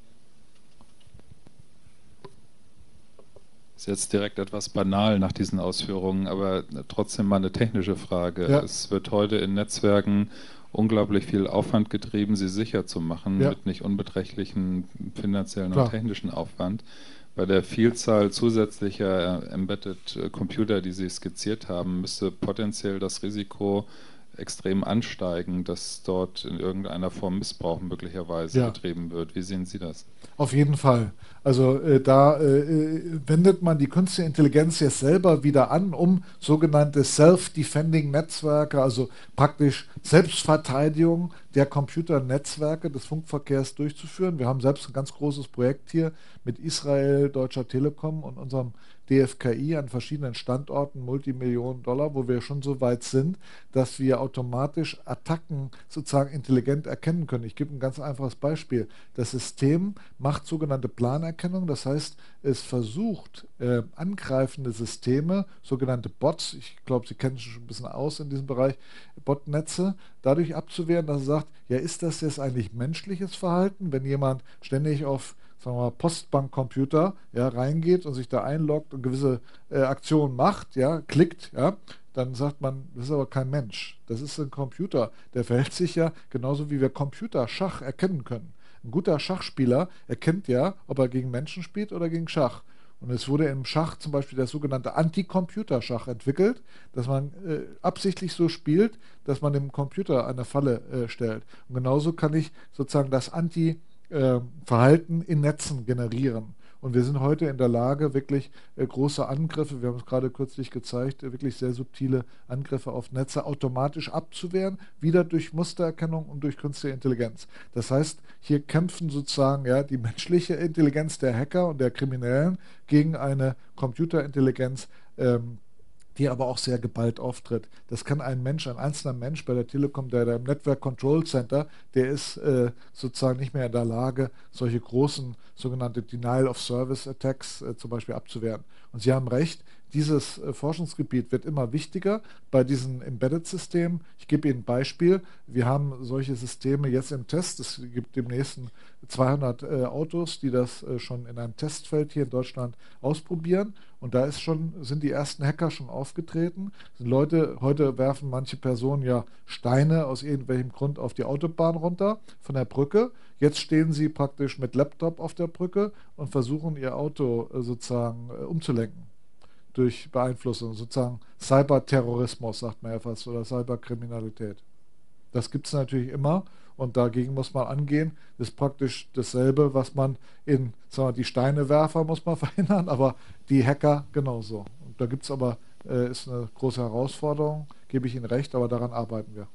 Ist jetzt direkt etwas banal nach diesen Ausführungen, aber trotzdem mal eine technische Frage. Ja. Es wird heute in Netzwerken unglaublich viel Aufwand getrieben, sie sicher zu machen, mit nicht unbeträchtlichen finanziellen und technischen Aufwand. Bei der Vielzahl zusätzlicher Embedded Computer, die Sie skizziert haben, müsste potenziell das Risiko extrem ansteigen, dass dort in irgendeiner Form Missbrauch möglicherweise betrieben wird. Wie sehen Sie das? Auf jeden Fall. Also da wendet man die künstliche Intelligenz jetzt selber wieder an, um sogenannte Self-Defending Netzwerke, also praktisch Selbstverteidigung der Computernetzwerke des Funkverkehrs durchzuführen. Wir haben selbst ein ganz großes Projekt hier mit Israel, Deutscher Telekom und unserem DFKI an verschiedenen Standorten, $Multimillionen, wo wir schon so weit sind, dass wir automatisch Attacken sozusagen intelligent erkennen können. Ich gebe ein ganz einfaches Beispiel. Das System macht sogenannte Planerkennung, das heißt, es versucht, angreifende Systeme, sogenannte Bots, ich glaube, Sie kennen sich schon ein bisschen aus in diesem Bereich, Botnetze, dadurch abzuwehren, dass es sagt, ja, ist das jetzt eigentlich menschliches Verhalten, wenn jemand ständig auf sagen wir mal, Postbankcomputer reingeht und sich da einloggt und gewisse Aktionen macht, klickt, dann sagt man, das ist aber kein Mensch, das ist ein Computer. Der verhält sich ja genauso, wie wir Computerschach erkennen können. Ein guter Schachspieler erkennt ja, ob er gegen Menschen spielt oder gegen Schach. Und es wurde im Schach zum Beispiel das sogenannte Anti-Computerschach entwickelt, dass man absichtlich so spielt, dass man dem Computer eine Falle stellt. Und genauso kann ich sozusagen das Verhalten in Netzen generieren. Und wir sind heute in der Lage, wirklich große Angriffe, wir haben es gerade kürzlich gezeigt, wirklich sehr subtile Angriffe auf Netze automatisch abzuwehren, wieder durch Mustererkennung und durch künstliche Intelligenz. Das heißt, hier kämpfen sozusagen die menschliche Intelligenz der Hacker und der Kriminellen gegen eine Computerintelligenz, die aber auch sehr geballt auftritt. Das kann ein Mensch, ein einzelner Mensch bei der Telekom, der im Network Control Center, der ist sozusagen nicht mehr in der Lage, solche großen sogenannte Denial of Service Attacks zum Beispiel abzuwehren. Und Sie haben recht, dieses Forschungsgebiet wird immer wichtiger bei diesen Embedded-Systemen. Ich gebe Ihnen ein Beispiel. Wir haben solche Systeme jetzt im Test. Es gibt demnächst 200 Autos, die das schon in einem Testfeld hier in Deutschland ausprobieren. Und da sind die ersten Hacker schon aufgetreten. Heute werfen manche Personen Steine aus irgendwelchem Grund auf die Autobahn runter von der Brücke. Jetzt stehen sie praktisch mit Laptop auf der Brücke und versuchen ihr Auto sozusagen umzulenken durch Beeinflussung, sozusagen Cyberterrorismus, sagt man ja fast, oder Cyberkriminalität. Das gibt es natürlich immer und dagegen muss man angehen. Das ist praktisch dasselbe, was man die Steinewerfer muss man verhindern, aber die Hacker genauso. Und da gibt es aber, ist eine große Herausforderung, gebe ich Ihnen recht, aber daran arbeiten wir.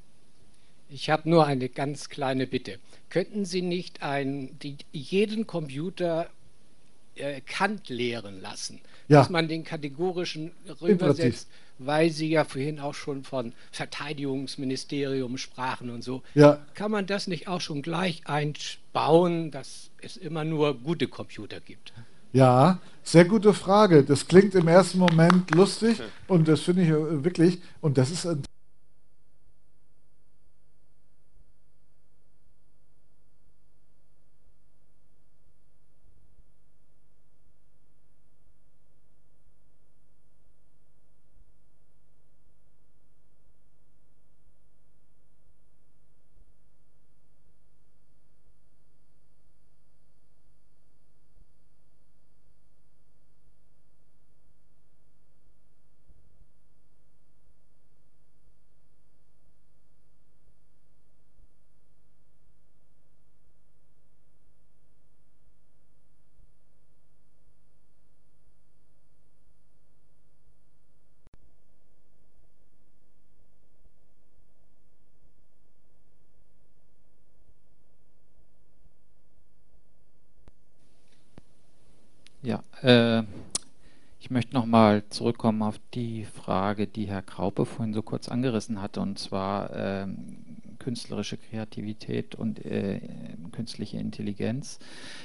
Ich habe nur eine ganz kleine Bitte. Könnten Sie nicht jeden Computer Kant lehren lassen, Ja. dass man den kategorischen rübersetzt, weil Sie ja vorhin auch schon von Verteidigungsministerium sprachen und so. Ja. Kann man das nicht auch schon gleich einbauen, dass es immer nur gute Computer gibt? Ja, sehr gute Frage. Das klingt im ersten Moment lustig und das finde ich wirklich, und das ist ein Ja, ich möchte nochmal zurückkommen auf die Frage, die Herr Kraupe vorhin so kurz angerissen hatte, und zwar künstlerische Kreativität und künstliche Intelligenz.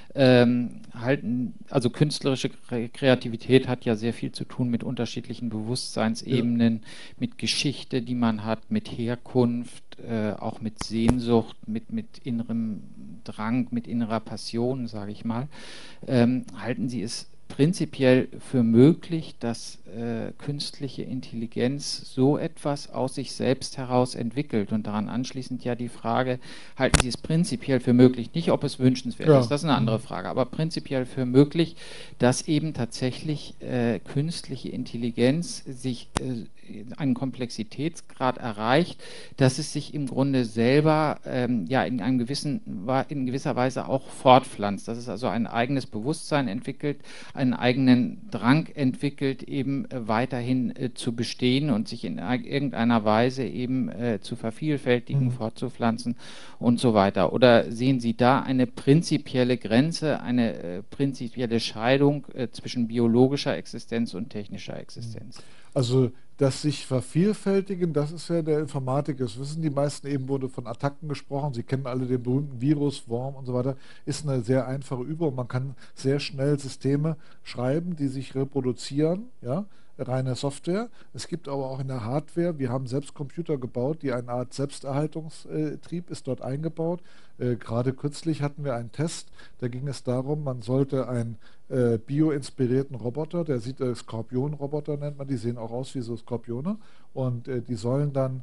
Also künstlerische Kreativität hat ja sehr viel zu tun mit unterschiedlichen Bewusstseinsebenen, mit Geschichte, die man hat, mit Herkunft, auch mit Sehnsucht, mit innerem Drang, mit innerer Passion, sage ich mal. Halten Sie es prinzipiell für möglich, dass künstliche Intelligenz so etwas aus sich selbst heraus entwickelt? Und daran anschließend ja die Frage, halten Sie es prinzipiell für möglich, nicht ob es wünschenswert ist, das ist eine andere Frage, aber prinzipiell für möglich, dass eben tatsächlich künstliche Intelligenz sich einen Komplexitätsgrad erreicht, dass es sich im Grunde selber ja in gewisser Weise auch fortpflanzt, dass es also ein eigenes Bewusstsein entwickelt, einen eigenen Drang entwickelt, eben weiterhin zu bestehen und sich in irgendeiner Weise eben zu vervielfältigen, fortzupflanzen und so weiter. Oder sehen Sie da eine prinzipielle Grenze, eine prinzipielle Scheidung zwischen biologischer Existenz und technischer Existenz? Also das sich vervielfältigen, das ist ja der Informatik, das wissen die meisten, eben wurde von Attacken gesprochen, Sie kennen alle den berühmten Virus, Worm und so weiter, ist eine sehr einfache Übung, man kann sehr schnell Systeme schreiben, die sich reproduzieren, ja, reine Software. Es gibt aber auch in der Hardware, wir haben selbst Computer gebaut, die eine Art Selbsterhaltungstrieb ist dort eingebaut. Gerade kürzlich hatten wir einen Test, da ging es darum, man sollte einen bio-inspirierten Roboter, der sieht, Skorpion-Roboter nennt man, die sehen auch aus wie so Skorpione, und die sollen dann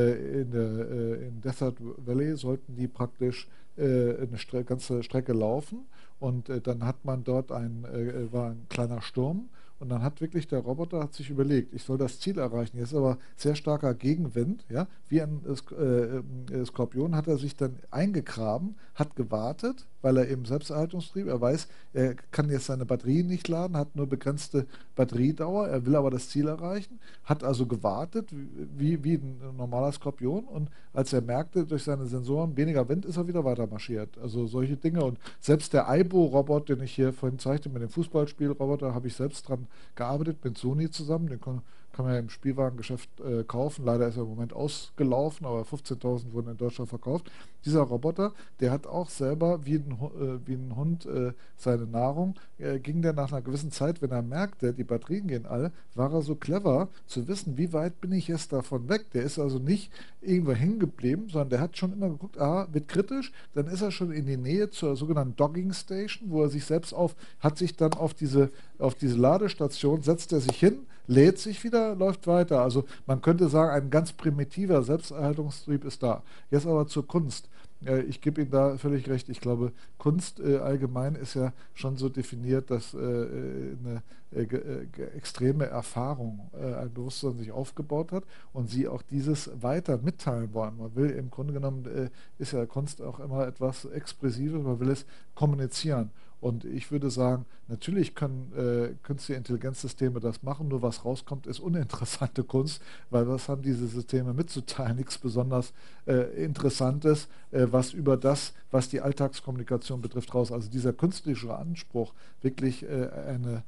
in Desert Valley sollten die praktisch eine ganze Strecke laufen, und dann hat man dort war ein kleiner Sturm, und dann hat wirklich der Roboter sich überlegt, ich soll das Ziel erreichen. Jetzt ist aber sehr starker Gegenwind, ja, wie ein Skorpion hat er sich dann eingegraben, hat gewartet, weil er eben Selbsterhaltungstrieb, er weiß, er kann jetzt seine Batterien nicht laden, hat nur begrenzte Batteriedauer, er will aber das Ziel erreichen, hat also gewartet, wie ein normaler Skorpion, und als er merkte, durch seine Sensoren weniger Wind, ist er wieder weiter marschiert. Also solche Dinge, und selbst der Aibo-Robot, den ich hier vorhin zeigte, mit dem Fußballspielroboter, habe ich selbst dran gearbeitet, mit Sony zusammen, den kann man ja im Spielwarengeschäft kaufen. Leider ist er im Moment ausgelaufen, aber 15.000 wurden in Deutschland verkauft. Dieser Roboter, der hat auch selber wie ein Hund seine Nahrung, ging der nach einer gewissen Zeit, wenn er merkte, die Batterien gehen alle, war er so clever zu wissen, wie weit bin ich jetzt davon weg. Der ist also nicht irgendwo hängen geblieben, sondern der hat schon immer geguckt, wird kritisch, dann ist er schon in die Nähe zur sogenannten Dogging Station, wo er sich selbst hat sich dann auf diese Ladestation, setzt er sich hin, lädt sich wieder, läuft weiter. Also man könnte sagen, ein ganz primitiver Selbsterhaltungstrieb ist da. Jetzt aber zur Kunst. Ich gebe Ihnen da völlig recht. Ich glaube, Kunst allgemein ist ja schon so definiert, dass eine extreme Erfahrung, ein Bewusstsein sich aufgebaut hat und Sie auch dieses weiter mitteilen wollen. Man will im Grunde genommen, ist ja Kunst auch immer etwas Expressives, man will es kommunizieren. Und ich würde sagen, natürlich können künstliche Intelligenzsysteme das machen, nur was rauskommt, ist uninteressante Kunst, weil was haben diese Systeme mitzuteilen? Nichts besonders Interessantes, was über das, was die Alltagskommunikation betrifft, raus. Also dieser künstlerische Anspruch, wirklich eine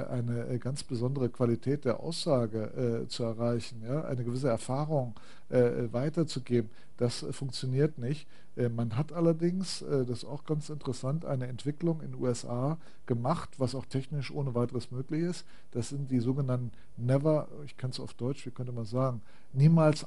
ganz besondere Qualität der Aussage zu erreichen, ja, eine gewisse Erfahrung weiterzugeben, das funktioniert nicht. Man hat allerdings, das ist auch ganz interessant, eine Entwicklung in den USA gemacht, was auch technisch ohne weiteres möglich ist. Das sind die sogenannten ich kann es auf Deutsch, wie könnte man sagen, niemals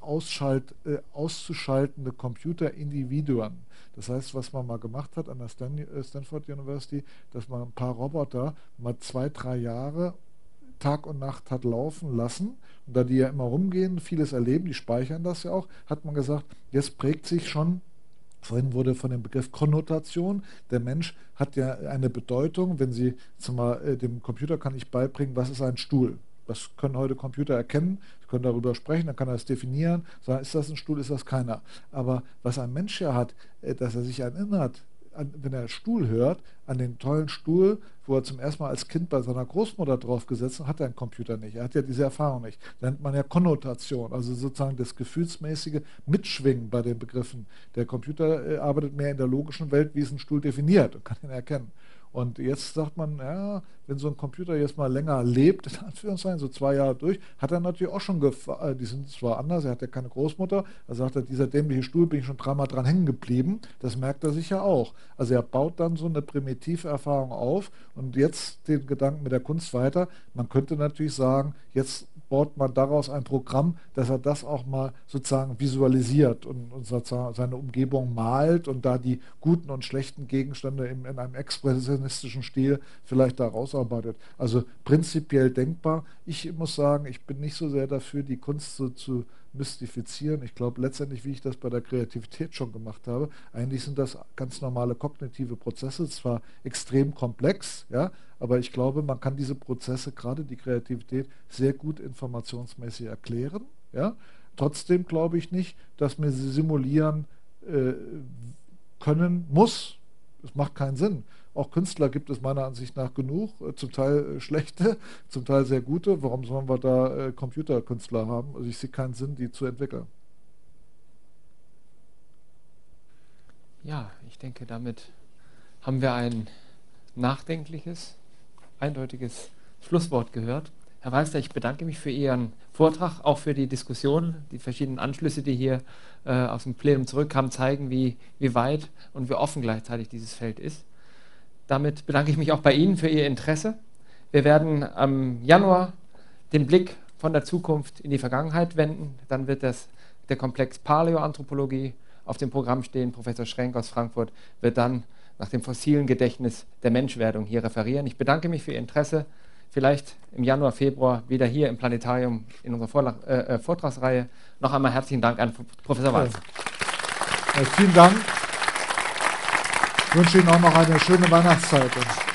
auszuschaltende Computerindividuen. Das heißt, was man mal gemacht hat an der Stanford University, dass man ein paar Roboter mal 2-3 Jahre Tag und Nacht hat laufen lassen. Und da die ja immer rumgehen, vieles erleben, die speichern das ja auch, hat man gesagt, jetzt prägt sich schon, vorhin wurde von dem Begriff Konnotation, der Mensch hat ja eine Bedeutung, wenn Sie dem Computer kann ich beibringen, was ist ein Stuhl? Das können heute Computer erkennen, sie können darüber sprechen, dann kann er es definieren, sagen, ist das ein Stuhl, ist das keiner. Aber was ein Mensch ja hat, dass er sich erinnert, wenn er Stuhl hört, an den tollen Stuhl, wo er zum ersten Mal als Kind bei seiner Großmutter drauf gesessen hat, er einen Computer nicht. Er hat ja diese Erfahrung nicht. Das nennt man ja Konnotation, also sozusagen das gefühlsmäßige Mitschwingen bei den Begriffen. Der Computer arbeitet mehr in der logischen Welt, wie es ein Stuhl definiert und kann ihn erkennen. Und jetzt sagt man, ja, wenn so ein Computer jetzt mal länger lebt, in Anführungszeichen, so 2 Jahre durch, hat er natürlich auch schon die sind zwar anders, er hat ja keine Großmutter, da sagt er, dieser dämliche Stuhl bin ich schon 3-mal dran hängen geblieben, das merkt er sich ja auch. Also er baut dann so eine primitive Erfahrung auf und jetzt den Gedanken mit der Kunst weiter, man könnte natürlich sagen, jetzt baut man daraus ein Programm, dass er das auch mal sozusagen visualisiert und sozusagen seine Umgebung malt und da die guten und schlechten Gegenstände in einem expressionistischen Stil vielleicht da rausarbeitet. Also prinzipiell denkbar. Ich muss sagen, ich bin nicht so sehr dafür, die Kunst so zu mystifizieren. Ich glaube letztendlich, wie ich das bei der Kreativität schon gemacht habe, eigentlich sind das ganz normale kognitive Prozesse, zwar extrem komplex, ja, aber ich glaube, man kann diese Prozesse, gerade die Kreativität, sehr gut informationsmäßig erklären. Ja. Trotzdem glaube ich nicht, dass man sie simulieren können muss. Es macht keinen Sinn. Auch Künstler gibt es meiner Ansicht nach genug, zum Teil schlechte, zum Teil sehr gute. Warum sollen wir da Computerkünstler haben? Also ich sehe keinen Sinn, die zu entwickeln. Ja, ich denke, damit haben wir ein nachdenkliches, eindeutiges Schlusswort gehört. Herr Walster, ich bedanke mich für Ihren Vortrag, auch für die Diskussion. Die verschiedenen Anschlüsse, die hier aus dem Plenum zurückkamen, zeigen, wie weit und wie offen gleichzeitig dieses Feld ist. Damit bedanke ich mich auch bei Ihnen für Ihr Interesse. Wir werden am Januar den Blick von der Zukunft in die Vergangenheit wenden. Dann wird der Komplex Paläoanthropologie auf dem Programm stehen. Professor Schrenk aus Frankfurt wird dann nach dem fossilen Gedächtnis der Menschwerdung hier referieren. Ich bedanke mich für Ihr Interesse. Vielleicht im Januar, Februar wieder hier im Planetarium in unserer Vortragsreihe. Noch einmal herzlichen Dank an Professor Walster. Vielen Dank. Ich wünsche Ihnen auch noch eine schöne Weihnachtszeit.